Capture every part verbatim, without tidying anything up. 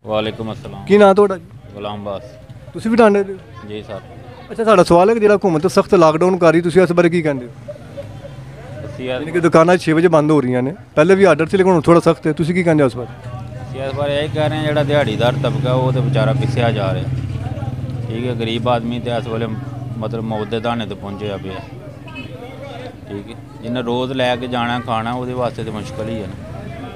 वालेकुम अस्सलाम। की नाम ਤੁਹਾਡਾ ਜੀ? गुलाम बास। ਤੁਸੀਂ ਵੀ ਟਾਂਡੇ ਦੇ ਹੋ? जी सर। ਅੱਛਾ, ਸਾਡਾ ਸਵਾਲ ਹੈ ਕਿ ਜਿਹੜਾ ਹੁਕੂਮਤ ਸਖਤ ਲਾਕਡਾਊਨ ਕਰ ਰਹੀ, ਤੁਸੀਂ ਇਸ ਬਾਰੇ ਕੀ ਕਹਿੰਦੇ ਹੋ? ਅਸੀਂ ਯਾਰ ਯਾਨੀ ਕਿ ਦੁਕਾਨਾਂ ਛੇ ਵਜੇ ਬੰਦ ਹੋ ਰਹੀਆਂ ਨੇ, ਪਹਿਲੇ ਵੀ ਆਰਡਰ ਸੀ ਲੇਕਿਨ ਹੁਣ ਥੋੜਾ ਸਖਤ ਹੈ, ਤੁਸੀਂ ਕੀ ਕਹਿੰਦੇ ਹੋ ਇਸ ਬਾਰੇ? ਅਸੀਂ ਇਸ ਬਾਰੇ ਇਹ ਕਹਿ ਰਹੇ ਹਾਂ ਜਿਹੜਾ ਦਿਹਾੜੀਦਾਰ ਤਬਕਾ ਉਹ ਤੇ ਵਿਚਾਰਾ ਪਿੱਛਿਆ ਜਾ ਰਿਹਾ। ਠੀਕ ਹੈ, ਗਰੀਬ ਆਦਮੀ ਤੇ ਇਸ ਵੇਲੇ ਮਤਲਬ ਮੌਤ ਦੇ ਧਾਨੇ ਤੇ ਪਹੁੰਚਿਆ ਪਿਆ। ਠੀਕ ਹੈ, ਜਿਹਨੇ ਰੋਜ਼ ਲੈ ਕੇ ਜਾਣਾ ਖਾਣਾ ਉਹਦੇ ਵਾਸਤੇ ਤਾਂ ਮੁਸ਼ਕਲ ਹੀ ਹੈ ਨਾ।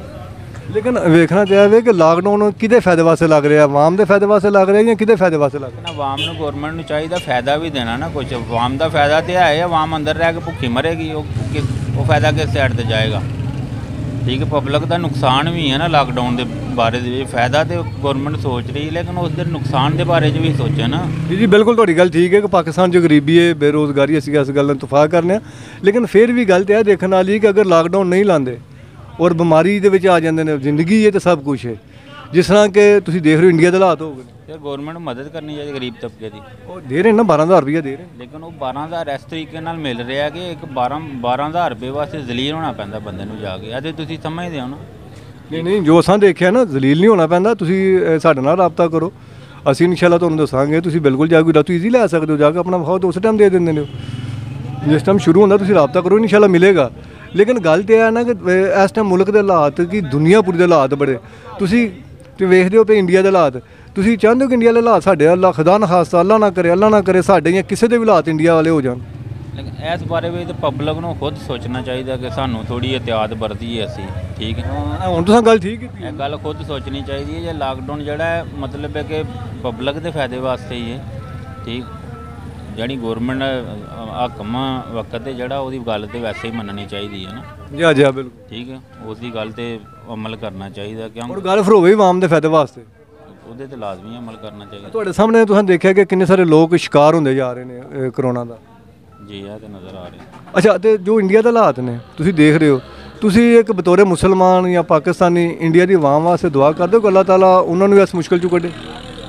ਲੇਕਿਨ ਵੇਖਣਾ ਚਾਹੀਦਾ ਕਿ ਲਾਕਡਾਊਨ ਕਿਹਦੇ ਫਾਇਦੇ ਵਾਸਤੇ ਲੱਗ ਰਿਹਾ, ਆਵਾਮ ਦੇ ਫਾਇਦੇ ਵਾਸਤੇ ਲੱਗ ਰਿਹਾ ਜਾਂ ਕਿਹਦੇ ਫਾਇਦੇ ਵਾਸਤੇ ਲੱਗ ਰਿਹਾ? ਆਵਾਮ ਨੂੰ ਗੌਰਮੈਂਟ ਨੂੰ ਚਾਹੀਦਾ ਫਾਇਦਾ ਵੀ ਦੇਣਾ ਨਾ ਕੁਝ। ਆਵਾਮ ਦਾ ਫਾਇਦਾ ਤੇ ਹੈ, ਆਵਾਮ ਅੰਦਰ ਰਹਿ ਕੇ ਭੁੱਖੀ ਮਰੇਗੀ, ਉਹ ਕਿਸ ਉਹ ਫਾਇਦਾ ਕਿਸ ਸਾਈਡ ਤੇ ਜਾਏਗਾ? ਠੀਕ ਹੈ, ਪਬਲਿਕ ਦਾ ਨੁਕਸਾਨ ਵੀ ਹੈ ਨਾ ਲਾਕਡਾਊਨ ਦੇ ਬਾਰੇ ਦੇ ਵਿੱਚ। ਫਾਇਦਾ ਤੇ ਗੌਰਮੈਂਟ ਸੋਚ ਰਹੀ ਹੈ ਲੇਕਿਨ ਉਸ ਦੇ ਨੁਕਸਾਨ ਦੇ ਬਾਰੇ 'ਚ ਵੀ ਸੋਚੇ ਨਾ। ਜੀ ਜੀ ਬਿਲਕੁਲ, ਤੁਹਾਡੀ ਗੱਲ ਠੀਕ ਹੈ ਕਿ ਪਾਕਿਸਤਾਨ 'ਚ ਗਰੀਬੀ ਹੈ, ਬੇਰੋਜ਼ਗਾਰੀ, ਅਸੀਂ ਇਸ ਗੱਲ ਨਾਲ ਇਤਫਾਕ ਕਰਨੇ ਆ। ਲੇਕਿਨ ਫਿਰ ਵੀ ਗੱਲ ਤਾਂ ਇਹ ਦੇਖਣ ਵਾਲੀ ਕਿ ਅਗਰ ਲਾਕਡਾਊਨ ਨਹੀਂ ਲਾਉਂਦੇ ਔਰ ਬਿਮਾਰੀ ਦੇ ਵਿੱਚ ਆ ਜਾਂਦੇ ਨੇ, ਜ਼ਿੰਦਗੀ ਹੈ ਤੇ ਸਭ ਕੁਝ ਹੈ। ਜਿਸ ਤਰ੍ਹਾਂ ਕਿ ਤੁਸੀਂ ਦੇਖ ਰਹੇ ਹੋ ਇੰਡੀਆ ਦੇ ਹਾਲਾਤ ਹੋ ਗਏ, ਫਿਰ ਗੌਰਮੈਂਟ ਨੂੰ ਮਦਦ ਕਰਨੀ ਚਾਹੀਦੀ ਗਰੀਬ ਤਬਕੇ ਦੀ। ਉਹ ਦੇ ਰਹੇ ਨਾ ਬਾਰਾਂ ਹਜ਼ਾਰ ਰੁਪਈਆ ਦੇ ਰਹੇ, ਲੇਕਿਨ ਉਹ ਬਾਰਾਂ ਹਜ਼ਾਰ ਇਸ ਤਰੀਕੇ ਨਾਲ ਮਿਲ ਰਿਹਾ ਕਿ ਇੱਕ ਬਾਰਾਂ ਬਾਰਾਂ ਹਜ਼ਾਰ ਰੁਪਏ ਵਾਸਤੇ ਜ਼ਲੀਲ ਹੋਣਾ ਪੈਂਦਾ ਬੰਦੇ ਨੂੰ ਜਾ ਕੇ। ਅਤੇ ਤੁਸੀਂ ਸਮਝਦੇ ਹੋ ਨਾ? ਨਹੀਂ ਨਹੀਂ, ਜੋ ਅਸਾਂ ਦੇਖਿਆ ਨਾ, ਜ਼ਲੀਲ ਨਹੀਂ ਹੋਣਾ ਪੈਂਦਾ। ਤੁਸੀਂ ਸਾਡੇ ਨਾਲ ਰਾਬਤਾ ਕਰੋ, ਅਸੀਂ ਇਨਸ਼ਾਅੱਲਾ ਤੁਹਾਨੂੰ ਦੱਸਾਂਗੇ। ਤੁਸੀਂ ਬਿਲਕੁਲ ਜਾ ਕੇ ਰਾਤੋਂ ਈਜ਼ੀ ਲੈ ਸਕਦੇ ਹੋ, ਜਾ ਕੇ ਆਪਣਾ ਬਹੁਤ ਉਸ ਟਾਈਮ ਦੇ ਦਿੰਦੇ ਨੇ। ਜਿਸ ਟਾਈਮ ਸ਼ੁਰੂ ਹੁੰਦਾ ਤੁਸੀਂ ਰਾਬਤਾ ਕਰੋ, ਇਨਸ਼ਾਅੱਲਾ ਮਿਲੇਗਾ। ਲੇਕਿਨ ਗੱਲ ਤਾਂ ਇਹ ਨਾ ਕਿ ਇਸ ਟਾਈਮ ਮੁਲਕ ਦੇ ਹਾਲਾਤ ਕਿ ਦੁਨੀਆ ਪੂਰੀ ਦੇ ਹਾਲਾਤ ਬੜੇ, ਤੁਸੀਂ ਤੇ ਵੇਖਦੇ ਹੋ ਪਏ ਇੰਡੀਆ ਦੇ ਹਾਲਾਤ। ਤੁਸੀਂ ਚਾਹੁੰਦੇ ਹੋ ਕਿ ਇੰਡੀਆ ਦੇ ਹਾਲਾਤ ਸਾਡੇ, ਅੱਲਾ ਖੁਦਾ ਨਾ ਖਾਸਤਾ, ਅੱਲਾ ਨਾ ਕਰੇ, ਅੱਲਾ ਨਾ ਕਰੇ ਸਾਡੇ ਜਾਂ ਕਿਸੇ ਦੇ ਵੀ ਹਾਲਾਤ ਇੰਡੀਆ ਵਾਲੇ ਹੋ ਜਾਣ। ਲੇਕਿਨ ਇਸ ਬਾਰੇ ਵੀ ਤਾਂ ਪਬਲਿਕ ਨੂੰ ਖੁਦ ਸੋਚਣਾ ਚਾਹੀਦਾ ਕਿ ਸਾਨੂੰ ਥੋੜ੍ਹੀ ਇਹਤਿਆਤ ਵਰਤੀਏ ਅਸੀਂ। ਠੀਕ ਹੈ, ਹੁਣ ਤੁਸੀਂ ਗੱਲ ਠੀਕ ਕੀਤੀ, ਇਹ ਗੱਲ ਖੁਦ ਸੋਚਣੀ ਚਾਹੀਦੀ ਹੈ। ਜੇ ਲਾਕਡਾਊਨ ਜਿਹੜਾ ਹੈ ਮਤਲਬ ਹੈ ਕਿ ਪਬਲਿਕ ਦੇ ਫਾਇਦੇ ਵਾਸਤੇ ਹੀ ਹੈ। ਠੀਕ, ਜਿਹੜੀ ਗੌਰਮੈਂਟ ਹਾਕਮ ਵਕਤ ਤੇ ਜਿਹੜਾ ਉਹਦੀ ਗੱਲ ਤੇ ਵੈਸੇ ਹੀ ਮੰਨਣੀ ਚਾਹੀਦੀ ਹੈ ਨਾ। ਜੀ ਜੀ ਬਿਲਕੁਲ ਠੀਕ ਹੈ, ਉਸ ਦੀ ਗੱਲ ਤੇ ਅਮਲ ਕਰਨਾ ਚਾਹੀਦਾ ਔਰ ਕਿਉਂਕਿ ਗੱਲ ਫਿਰ ਹੋਵੇ ਆਵਾਮ ਦੇ ਫਾਇਦੇ ਵਾਸਤੇ, ਉਹਦੇ ਤੇ ਲਾਜ਼ਮੀ ਅਮਲ ਕਰਨਾ ਚਾਹੀਦਾ। ਤੁਹਾਡੇ ਸਾਹਮਣੇ ਤੁਸੀਂ ਦੇਖਿਆ ਕਿ ਕਿੰਨੇ ਸਾਰੇ ਲੋਕ ਸ਼ਿਕਾਰ ਹੁੰਦੇ ਜਾ ਰਹੇ ਨੇ ਇਹ ਕਰੋਨਾ ਦਾ। ਜੀ ਇਹ ਤੇ ਨਜ਼ਰ ਆ ਰਿਹਾ। ਅੱਛਾ, ਤੇ ਜੋ ਇੰਡੀਆ ਦੇ ਹਾਲਾਤ ਨੇ ਤੁਸੀਂ ਦੇਖ ਰਹੇ ਹੋ, ਤੁਸੀਂ ਇੱਕ ਬਤੌਰੇ ਮੁਸਲਮਾਨ ਜਾਂ ਪਾਕਿਸਤਾਨੀ ਇੰਡੀਆ ਦੀ ਆਵਾਮ ਵਾਸਤੇ ਦੁਆ ਕਰਦੇ ਹੋ ਕਿ ਅੱਲਾਹ ਤਾਲਾ ਉਹਨਾਂ ਨੂੰ ਇਸ ਮੁਸ਼ਕਿਲ 'ਚੋਂ ਕੱਢੇ?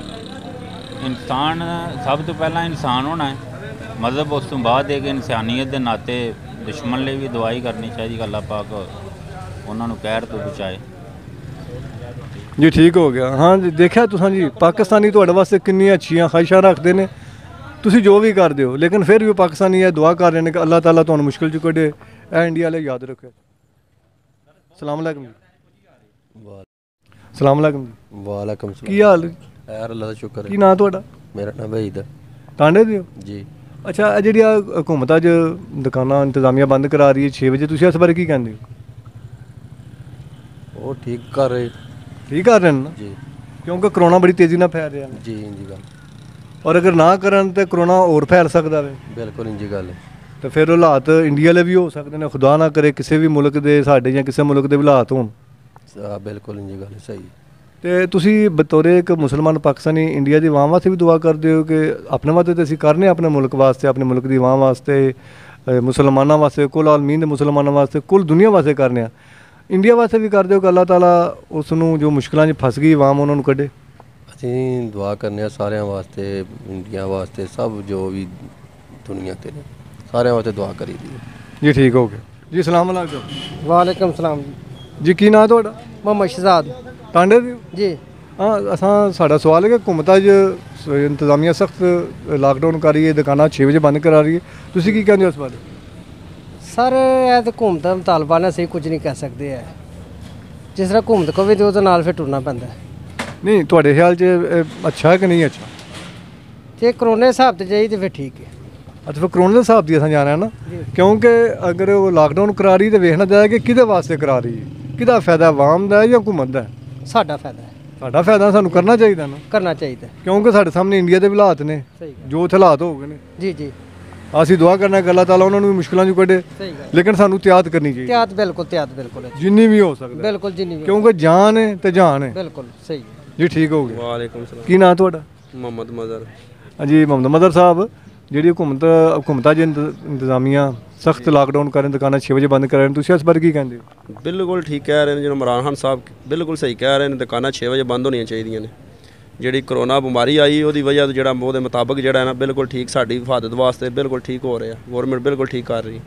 ਇਨਸਾਨ ਸਭ ਤੋਂ ਪਹਿਲਾਂ ਇਨਸਾਨ ਹੋਣਾ ਹੈ, ਮਤਲਬ ਉਸ ਤੋਂ ਬਾਅਦ ਇੱਕ ਇਨਸਾਨੀਅਤ ਦੇ ਨਾਤੇ ਦੁਸ਼ਮਣ ਲਈ ਵੀ ਦੁਆਈ ਕਰਨੀ ਚਾਹੀਦੀ ਕਿ ਅੱਲਾਹ ਪਾਕ ਉਹਨਾਂ ਨੂੰ ਕਹਿਰ ਤੋਂ ਬਚਾਏ। ਜੀ ਠੀਕ ਹੋ ਗਿਆ। ਹਾਂ ਜੀ, ਦੇਖਿਆ ਤੁਸੀਂ ਜੀ ਪਾਕਿਸਤਾਨੀ ਤੁਹਾਡੇ ਵਾਸਤੇ ਕਿੰਨੀਆਂ ਅੱਛੀਆਂ ਖਾਹਿਸ਼ਾਂ ਰੱਖਦੇ ਨੇ, ਤੁਸੀਂ ਜੋ ਵੀ ਕਰਦੇ ਹੋ, ਲੇਕਿਨ ਫਿਰ ਵੀ ਪਾਕਿਸਤਾਨੀ ਇਹ ਦੁਆ ਕਰ ਰਹੇ ਨੇ ਕਿ ਅੱਲਾਹ ਤਾਲਾ ਤੁਹਾਨੂੰ ਮੁਸ਼ਕਿਲ 'ਚ ਕੱਢੇ। ਇਹ ਇੰਡੀਆ ਲਈ ਯਾਦ ਰੱਖਿਓ। ਸਲਾਮ ਅਲੈਕਮ ਜੀ। ਸਲਾਮ ਅਲੈਕਮ ਜੀ। ਵਾਲੇਕੁਮ ਸਲਾਮ। ਕੀ ਹਾਲ ਯਾਰ ਅੱਲਾ ਦਾ ਸ਼ੁਕਰ ਕੀ ਹੈ। ਨਾਂ ਤੁਹਾਡਾ? ਮੇਰਾ ਨਾਮ ਵਹੀਦ ਟਾਂਡੇ ਦੇ ਹੋ ਜੀ। ਅੱਛਾ, ਇਹ ਜਿਹੜੀ ਆ ਹਕੂਮਤ ਅੱਜ ਦੁਕਾਨਾਂ ਇੰਤਜ਼ਾਮੀਆ ਬੰਦ ਕਰਾ ਰਹੀ ਹੈ ਛੇ ਵਜੇ, ਤੁਸੀਂ ਇਸ ਬਾਰੇ ਕੀ ਕਹਿੰਦੇ ਹੋ? ਉਹ ਠੀਕ ਕਰ ਰਹੇ ਠੀਕ ਕਰ ਰਹੇ ਨੇ ਨਾ, ਜੀ ਕਿਉਂਕਿ ਕਰੋਨਾ ਬੜੀ ਤੇਜ਼ੀ ਨਾਲ ਫੈਲ ਰਿਹਾ ਹੈ ਜੀ ਇੰਜੀ ਗੱਲ, ਔਰ ਅਗਰ ਨਾ ਕਰਨ ਤੇ ਕਰੋਨਾ ਹੋਰ ਫੈਲ ਸਕਦਾ ਵੇ। ਬਿਲਕੁਲ ਇੰਜੀ ਗੱਲ ਹੈ। ਤੇ ਫਿਰ ਉਹ ਹਾਲਾਤ ਇੰਡੀਆ ਲਈ ਵੀ ਹੋ ਸਕਦੇ ਨੇ, ਖੁਦਾ ਨਾ ਕਰੇ ਕਿਸੇ ਵੀ ਮੁਲਕ ਦੇ, ਸਾਡੇ ਜਾਂ ਕਿਸੇ ਮੁਲਕ ਦੇ ਵੀ ਹਾਲਾਤ ਹੋਣ। ਆ ਬਿਲਕੁਲ ਇੰਜੀ ਗੱਲ ਹੈ, ਸਹੀ। ਤੇ ਤੁਸੀਂ ਬਤੌਰੇ ਇੱਕ ਮੁਸਲਮਾਨ ਪਾਕਿਸਤਾਨੀ ਇੰਡੀਆ ਦੀ ਆਵਾਮ ਵਾਸਤੇ ਵੀ ਦੁਆ ਕਰਦੇ ਹੋ ਕਿ ਆਪਣੇ ਵਾਸਤੇ ਤਾਂ ਅਸੀਂ ਕਰਨੇ ਆਪਣੇ ਮੁਲਕ ਵਾਸਤੇ, ਆਪਣੇ ਮੁਲਕ ਦੀ ਆਵਾਮ ਵਾਸਤੇ, ਮੁਸਲਮਾਨਾਂ ਵਾਸਤੇ, ਕੁੱਲ ਆਲਮੀਨ ਦੇ ਮੁਸਲਮਾਨਾਂ ਵਾਸਤੇ, ਕੁੱਲ ਦੁਨੀਆ ਵਾਸਤੇ ਕਰਨੇ ਆ, ਇੰਡੀਆ ਵਾਸਤੇ ਵੀ ਕਰਦੇ ਹੋ ਕਿ ਅੱਲਾਹ ਤਾਲਾ ਉਸ ਨੂੰ ਜੋ ਮੁਸ਼ਕਿਲਾਂ 'ਚ ਫਸ ਗਈ ਆਵਾਮ ਉਹਨਾਂ ਨੂੰ ਕੱਢੇ? ਅਸੀਂ ਦੁਆ ਕਰਨੇ ਆ ਸਾਰਿਆਂ ਵਾਸਤੇ, ਇੰਡੀਆ ਵਾਸਤੇ, ਸਭ ਜੋ ਵੀ ਦੁਨੀਆ ਤੇ ਨੇ ਸਾਰਿਆਂ ਵਾਸਤੇ ਦੁਆ ਕਰੀਦੀ ਹੈ ਜੀ। ਠੀਕ ਹੋ ਗਿਆ ਜੀ। ਸਲਾਮ ਅਲੈਕੁਮ। ਵਾਲੇਕੁਮ ਸਲਾਮ ਜੀ। ਕੀ ਨਾਂ ਤੁਹਾਡਾ? ਮੁਹੰਮਦ ਸ਼ਹਜ਼ਾਦ ਟਾਂਡੇ ਦੇ ਜੀ। ਹਾਂ, ਅਸਾਂ ਸਾਡਾ ਸਵਾਲ ਹੈ ਕਿ ਹੁਕੂਮਤ ਅੱਜ ਇੰਤਜ਼ਾਮੀਆ ਸਖਤ ਲਾਕਡਾਊਨ ਕਰ ਰਹੀ ਹੈ, ਦੁਕਾਨਾਂ ਛੇ ਵਜੇ ਬੰਦ ਕਰਾ ਰਹੀ ਹੈ, ਤੁਸੀਂ ਕੀ ਕਹਿੰਦੇ ਹੋ ਇਸ ਬਾਰੇ? ਸਰ ਇਹ ਤਾਂ ਹਕੂਮਤ ਦਾ ਮੁਤਾਲਬਾ ਨਾਲ ਅਸੀਂ ਕੁਝ ਨਹੀਂ ਕਹਿ ਸਕਦੇ ਹੈ। ਜਿਸ ਤਰ੍ਹਾਂ ਹਕੂਮਤ ਕਵੇ ਤੇ ਉਹਦੇ ਨਾਲ ਫਿਰ ਟੁਰਨਾ ਪੈਂਦਾ। ਨਹੀਂ, ਤੁਹਾਡੇ ਖਿਆਲ 'ਚ ਇਹ ਅੱਛਾ ਹੈ ਕਿ ਨਹੀਂ ਅੱਛਾ? ਜੇ ਕਰੋਨੇ ਹਿਸਾਬ ਤੇ ਜਾਈ ਤੇ ਫਿਰ ਠੀਕ ਹੈ। ਅੱਛਾ, ਫਿਰ ਕਰੋਨਾ ਦੇ ਹਿਸਾਬ ਦੀ ਅਸਾਂ ਜਾ ਰਹੇ ਹਾਂ ਨਾ, ਕਿਉਂਕਿ ਅਗਰ ਉਹ ਲਾਕਡਾਊਨ ਕਰਾ ਰਹੀ ਤਾਂ ਵੇਖਣਾ ਚਾਹੀਦਾ ਕਿ ਕਿਹਦੇ ਵਾਸਤੇ ਕਰਾ ਰਹੀ ਹੈ, ਕਿਹਦਾ ਫਾਇਦਾ ਆਵਾਮ ਦਾ ਜਾਂ ਹੁਕੂਮਤ ਦਾ? ਸਾਡਾ ਫਾਇਦਾ ਹੈ। ਸਾਡਾ ਫਾਇਦਾ ਸਾਨੂੰ ਕਰਨਾ ਚਾਹੀਦਾ ਨਾ, ਕਰਨਾ ਚਾਹੀਦਾ, ਕਿਉਂਕਿ ਸਾਡੇ ਸਾਹਮਣੇ ਇੰਡੀਆ ਦੇ ਵੀ ਹਾਲਾਤ ਨੇ, ਸਹੀ ਜੋ ਉੱਥੇ ਹਾਲਾਤ ਹੋ ਗਏ ਨੇ। ਜੀ ਜੀ, ਅਸੀਂ ਦੁਆ ਕਰਨਾ ਕਿ ਅੱਲਾਹ ਤਾਲਾ ਉਹਨਾਂ ਨੂੰ ਵੀ ਮੁਸ਼ਕਿਲਾਂ 'ਚੋਂ ਕੱਢੇ, ਸਹੀ ਗੱਲ। ਲੇਕਿਨ ਸਾਨੂੰ ਤਿਆਤ ਕਰਨੀ ਚਾਹੀਦੀ, ਤਿਆਤ ਬਿਲਕੁਲ, ਤਿਆਤ ਬਿਲਕੁਲ ਜਿੰਨੀ ਵੀ ਹੋ ਸਕਦਾ, ਬਿਲਕੁਲ ਜਿੰਨੀ ਵੀ, ਕਿਉਂਕਿ ਜਾਨ ਹੈ ਤੇ ਜਾਨ ਹੈ। ਬਿਲਕੁਲ ਸਹੀ ਜੀ ਠੀਕ ਹੋ ਗਿਆ। ਵਾਲੇਕੁਮ ਸਲਾਮ। ਕੀ ਨਾਂ ਤੁਹਾਡਾ? ਮੁਹੰਮਦ ਮਜ਼ਹਰ। ਹਾਂਜੀ ਮੁਹੰਮਦ ਮਜ਼ਹਰ ਸਾਹਿਬ, ਜਿਹੜੀ ਹੁਕੂਮਤ ਹੁਕੂਮਤਾਂ 'ਚ ਇੰਤਜ਼ਾਮੀਆਂ ਸਖਤ ਲਾਕਡਾਊਨ ਕਰਨ, ਦੁਕਾਨਾਂ ਛੇ ਵਜੇ ਬੰਦ ਕਰਨ, ਤੁਸੀਂ ਇਸ ਬਾਰੇ ਕੀ ਕਹਿੰਦੇ ਹੋ? ਬਿਲਕੁਲ ਠੀਕ ਕਹਿ ਰਹੇ ਨੇ ਜਿਵੇਂ ਇਮਰਾਨ ਖਾਨ ਸਾਹਿਬ, ਬਿਲਕੁਲ ਸਹੀ ਕਹਿ ਰਹੇ ਨੇ, ਦੁਕਾਨਾਂ ਛੇ ਵਜੇ ਬੰਦ ਹੋਣੀਆਂ ਚਾਹੀਦੀਆਂ ਨੇ। ਜਿਹੜੀ ਕਰੋਨਾ ਬਿਮਾਰੀ ਆਈ ਉਹਦੀ ਵਜ੍ਹਾ ਤੋਂ ਜਿਹੜਾ ਉਹਦੇ ਮੁਤਾਬਕ ਜਿਹੜਾ ਹੈ ਨਾ ਬਿਲਕੁਲ ਠੀਕ ਸਾਡੀ ਹਿਫਾਜ਼ਤ ਵਾਸਤੇ ਬਿਲਕੁਲ ਠੀਕ ਹੋ ਰਿਹਾ, ਗੌਰਮੈਂਟ ਬਿਲਕੁਲ ਠੀਕ ਕਰ ਰਹੀ।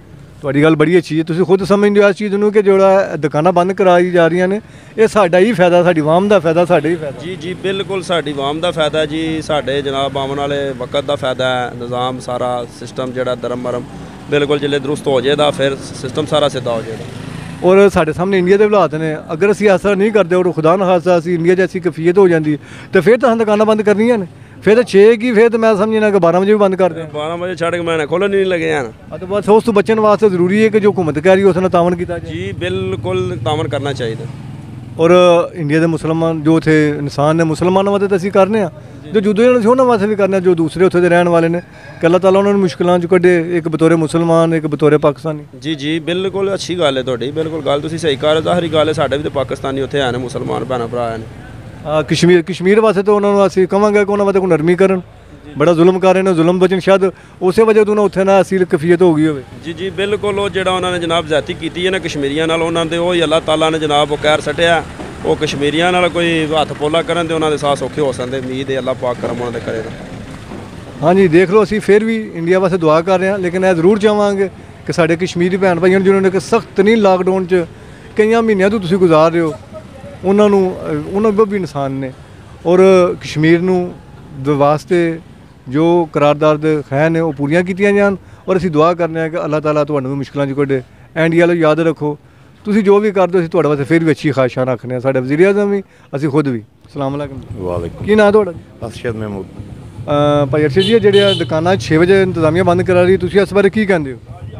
ਤੁਹਾਡੀ ਗੱਲ ਬੜੀ ਅੱਛੀ ਹੈ। ਤੁਸੀਂ ਖੁਦ ਸਮਝਦੇ ਹੋ ਇਸ ਚੀਜ਼ ਨੂੰ ਕਿ ਜਿਹੜਾ ਦੁਕਾਨਾਂ ਬੰਦ ਕਰਾਈ ਜਾ ਰਹੀਆਂ ਨੇ ਇਹ ਸਾਡਾ ਹੀ ਫਾਇਦਾ, ਸਾਡੀ ਆਵਾਮ ਦਾ ਫਾਇਦਾ, ਸਾਡਾ ਹੀ ਫਾਇਦਾ। ਜੀ ਜੀ ਬਿਲਕੁਲ ਸਾਡੀ ਆਵਾਮ ਦਾ ਫਾਇਦਾ ਹੈ ਜੀ, ਸਾਡੇ ਜਨਾਬ ਆਉਣ ਵਾਲੇ ਵਕਤ ਦਾ ਫਾਇਦਾ ਹੈ। ਨਿਜ਼ਾਮ ਸਾਰਾ ਸਿਸਟਮ ਜਿਹੜਾ ਧਰਮ ਮਰਮ ਬਿਲਕੁਲ ਜਿਲੇ ਦਰੁਸਤ ਹੋ ਜਾਏਗਾ ਫਿਰ ਸਿਸਟਮ ਸਾਰਾ ਸਿੱਧਾ ਹੋ ਜਾਏਗਾ। ਔਰ ਸਾਡੇ ਸਾਹਮਣੇ ਇੰਡੀਆ ਦੇ ਹਾਲਾਤ ਨੇ, ਅਗਰ ਅਸੀਂ ਐਸਾ ਨਹੀਂ ਕਰਦੇ ਔਰ ਖੁਦਾ ਨਾ ਖਾਸਾ ਅਸੀਂ ਇੰਡੀਆ ਜੈਸੀ ਕਫੀਅਤ ਹੋ ਜਾਂਦੀ ਤਾਂ ਫਿਰ ਤਾਂ ਦੁਕਾਨਾਂ ਬੰਦ ਕਰਨੀਆਂ ਨੇ। ਫਿਰ ਤਾਂ ਛੇ ਕੀ ਫਿਰ ਤਾਂ ਮੈਂ ਸਮਝਣਾ ਕਿ ਬਾਰਾਂ ਵਜੇ ਵੀ ਬੰਦ ਕਰ ਦੇਣ। ਬਾਰਾਂ ਵਜੇ ਛੱਡ ਕੇ ਮੈਂ ਖੋਲ੍ਹਣ ਹੀ ਨਹੀਂ ਲੱਗੇ ਹਨ। ਆ ਤਾਂ ਬਸ ਉਸ ਤੋਂ ਬਚਣ ਵਾਸਤੇ ਜ਼ਰੂਰੀ ਹੈ ਕਿ ਜੋ ਹੁਕੂਮਤ ਕਹਿ ਰਹੀ ਉਸ ਨਾਲ ਤਾਵਨ ਕੀਤਾ ਜਾਏ। ਜੀ ਬਿਲਕੁਲ ਤਾਮਨ ਕਰਨਾ ਚਾਹੀਦਾ। ਔਰ ਇੰਡੀਆ ਦੇ ਮੁਸਲਮਾਨ ਜੋ ਉੱਥੇ ਇਨਸਾਨ ਨੇ ਮੁਸਲਮਾਨਾਂ ਵਾਸਤੇ ਤਾਂ ਅਸੀਂ ਕਰਨੇ ਆ, ਜੋ ਜੁਦੋ ਇਹਨਾਂ ਸੀ ਉਹਨਾਂ ਵਾਸਤੇ ਵੀ ਕਰਨੇ ਆ, ਜੋ ਦੂਸਰੇ ਉੱਥੇ ਦੇ ਰਹਿਣ ਵਾਲੇ ਨੇ ਕਿ ਅੱਲਾਹ ਤਾਲਾ ਉਹਨਾਂ ਨੂੰ ਮੁਸ਼ਕਿਲਾਂ 'ਚ ਕੱਢੇ, ਇੱਕ ਬਤੌਰੇ ਮੁਸਲਮਾਨ ਇੱਕ ਬਤੌਰੇ ਪਾਕਿਸਤਾਨੀ। ਜੀ ਜੀ ਬਿਲਕੁਲ ਅੱਛੀ ਗੱਲ ਹੈ ਤੁਹਾਡੀ, ਬਿਲਕੁਲ ਗੱਲ ਤੁਸੀਂ ਸਹੀ ਕਰ ਰਹੇ। ਜ਼ਾਹਰੀ ਗੱਲ ਹੈ ਸਾਡੇ ਵੀ ਤਾਂ ਪਾਕਿਸਤਾਨੀ ਉੱਥੇ ਹੈ ਨੇ, ਮੁਸਲਮਾਨ ਭੈਣਾਂ ਭਰਾ ਨੇ। ਆ ਕਸ਼ਮੀਰ ਕਸ਼ਮੀਰ ਵਾਸਤੇ ਤਾਂ ਉਹਨਾਂ ਨੂੰ ਅਸੀਂ ਕਹਾਂਗੇ ਕਿ ਉਹਨਾਂ ਵਾਸਤੇ ਕੋਈ ਨਰਮੀ ਕਰਨ, ਬੜਾ ਜ਼ੁਲਮ ਕਰ ਰਹੇ ਨੇ, ਜ਼ੁਲਮ ਬਚਨ ਸ਼ਾਇਦ ਉਸੇ ਵਜ੍ਹਾ ਤੋਂ ਨਾ ਉੱਥੇ ਨਾ ਅਸੀਲ ਕਫੀਅਤ ਹੋ ਗਈ ਹੋਵੇ। ਜੀ ਜੀ ਬਿਲਕੁਲ ਉਹ ਜਿਹੜਾ ਉਹਨਾਂ ਨੇ ਜਨਾਬ ਜ਼ਿਆਦਤੀ ਕੀਤੀ ਹੈ ਨਾ ਕਸ਼ਮੀਰੀਆਂ ਨਾਲ, ਉਹਨਾਂ ਦੇ ਉਹ ਹੀ ਅੱਲਾਹ ਤਾਲਾ ਨੇ ਜਨਾਬ ਉਹ ਕਹਿਰ ਸੱਟਿਆ। ਉਹ ਕਸ਼ਮੀਰੀਆਂ ਨਾਲ ਕੋਈ ਹੱਥ ਪੋਲਾ ਕਰਨ ਤੇ ਉਹਨਾਂ ਦੇ ਸਾਹ ਸੌਖੇ ਹੋ ਸਕਦੇ। ਉਮੀਦ ਹੈ ਅੱਲਾਹ ਪਾਕ ਕਰਮ ਉਹਨਾਂ ਦੇ ਕਰੇਗਾ। ਹਾਂਜੀ ਦੇਖ ਲਓ, ਅਸੀਂ ਫਿਰ ਵੀ ਇੰਡੀਆ ਵਾਸਤੇ ਦੁਆ ਕਰ ਰਹੇ ਹਾਂ, ਲੇਕਿਨ ਇਹ ਜ਼ਰੂਰ ਚਾਹਾਂਗੇ ਕਿ ਸਾਡੇ ਕਸ਼ਮੀਰੀ ਭੈਣ ਭਾਈਆਂ ਜਿਨ੍ਹਾਂ ਨੇ ਕਿ ਸਖਤ ਨਹੀਂ ਲਾਕਡਾਊਨ 'ਚ ਕਈਆਂ ਮਹੀਨਿਆਂ ਤੋਂ ਤੁਸੀਂ ਗੁਜ਼ਾਰ ਰਹੇ ਹੋ, ਉਹਨਾਂ ਨੂੰ ਉਹਨਾਂ ਦੇ ਵੀ ਇਨਸਾਨ ਨੇ। ਔਰ ਕਸ਼ਮੀਰ ਨੂੰ ਦੇ ਵਾਸਤੇ ਜੋ ਕਰਾਰਦਾਦ ਹੈ ਨੇ ਉਹ ਪੂਰੀਆਂ ਕੀਤੀਆਂ ਜਾਣ। ਔਰ ਅਸੀਂ ਦੁਆ ਕਰਨੇ ਆ ਕਿ ਅੱਲਾਹ ਤਾਲਾ ਤੁਹਾਨੂੰ ਵੀ ਮੁਸ਼ਕਿਲਾਂ 'ਚ ਕੱਢੇ। ਇੰਡੀਆ ਲਈ ਯਾਦ ਰੱਖੋ, ਤੁਸੀਂ ਜੋ ਵੀ ਕਰਦੇ ਹੋ ਅਸੀਂ ਤੁਹਾਡੇ ਵਾਸਤੇ ਫਿਰ ਵੀ ਅੱਛੀ ਖਾਹਿਸ਼ਾਂ ਰੱਖਦੇ ਹਾਂ, ਸਾਡੇ ਵਜ਼ੀਰ ਆਜ਼ਮ ਵੀ, ਅਸੀਂ ਖੁਦ ਵੀ। ਅਸਲਾਮ ਅਲੈਕੁਮ। ਵਾਲੇਕੁਮ ਕੀ ਨਾਂ ਤੁਹਾਡਾ? ਅਰਸ਼ਦ ਮਹਿਮੂਦ। ਅ, ਭਾਈ ਅਰਸ਼ਦ ਜੀ, ਜਿਹੜੀਆਂ ਦੁਕਾਨਾਂ ਛੇ ਵਜੇ ਇੰਤਜ਼ਾਮੀਆ ਬੰਦ ਕਰਾ ਰਹੀ, ਤੁਸੀਂ ਇਸ ਬਾਰੇ ਕੀ ਕਹਿੰਦੇ ਹੋ?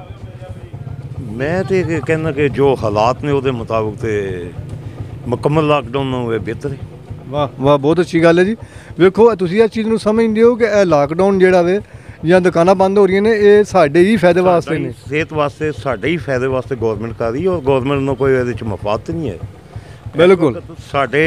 ਮੈਂ ਤੇ ਇਹ ਕਹਿੰਦਾ ਕਿ ਜੋ ਹਾਲਾਤ ਨੇ ਉਹਦੇ ਮੁਤਾਬਕ ਤੇ ਮੁਕੰਮਲ ਲਾਕਡਾਊਨ ਹੋਵੇ ਬਿਹਤਰ ਹੈ। ਵਾਹ ਵਾਹ, ਬਹੁਤ ਅੱਛੀ ਗੱਲ ਹੈ ਜੀ। ਵੇਖੋ ਤੁਸੀਂ ਇਸ ਚੀਜ਼ ਨੂੰ ਸਮਝਦੇ ਹੋ ਕਿ ਇਹ ਲਾਕਡਾਊਨ ਜਿਹੜਾ ਵੇ ਜਾਂ ਦੁਕਾਨਾਂ ਬੰਦ ਹੋ ਰਹੀਆਂ ਨੇ ਇਹ ਸਾਡੇ ਹੀ ਫਾਇਦੇ ਵਾਸਤੇ ਨੇ, ਸਿਹਤ ਵਾਸਤੇ, ਸਾਡੇ ਹੀ ਫਾਇਦੇ ਵਾਸਤੇ ਗੌਰਮੈਂਟ ਕਰ ਰਹੀ ਹੈ ਔਰ ਗੌਰਮੈਂਟ ਨੂੰ ਕੋਈ ਇਹਦੇ 'ਚ ਮਫਾਦ ਨਹੀਂ ਹੈ। ਬਿਲਕੁਲ। ਸਾਡੇ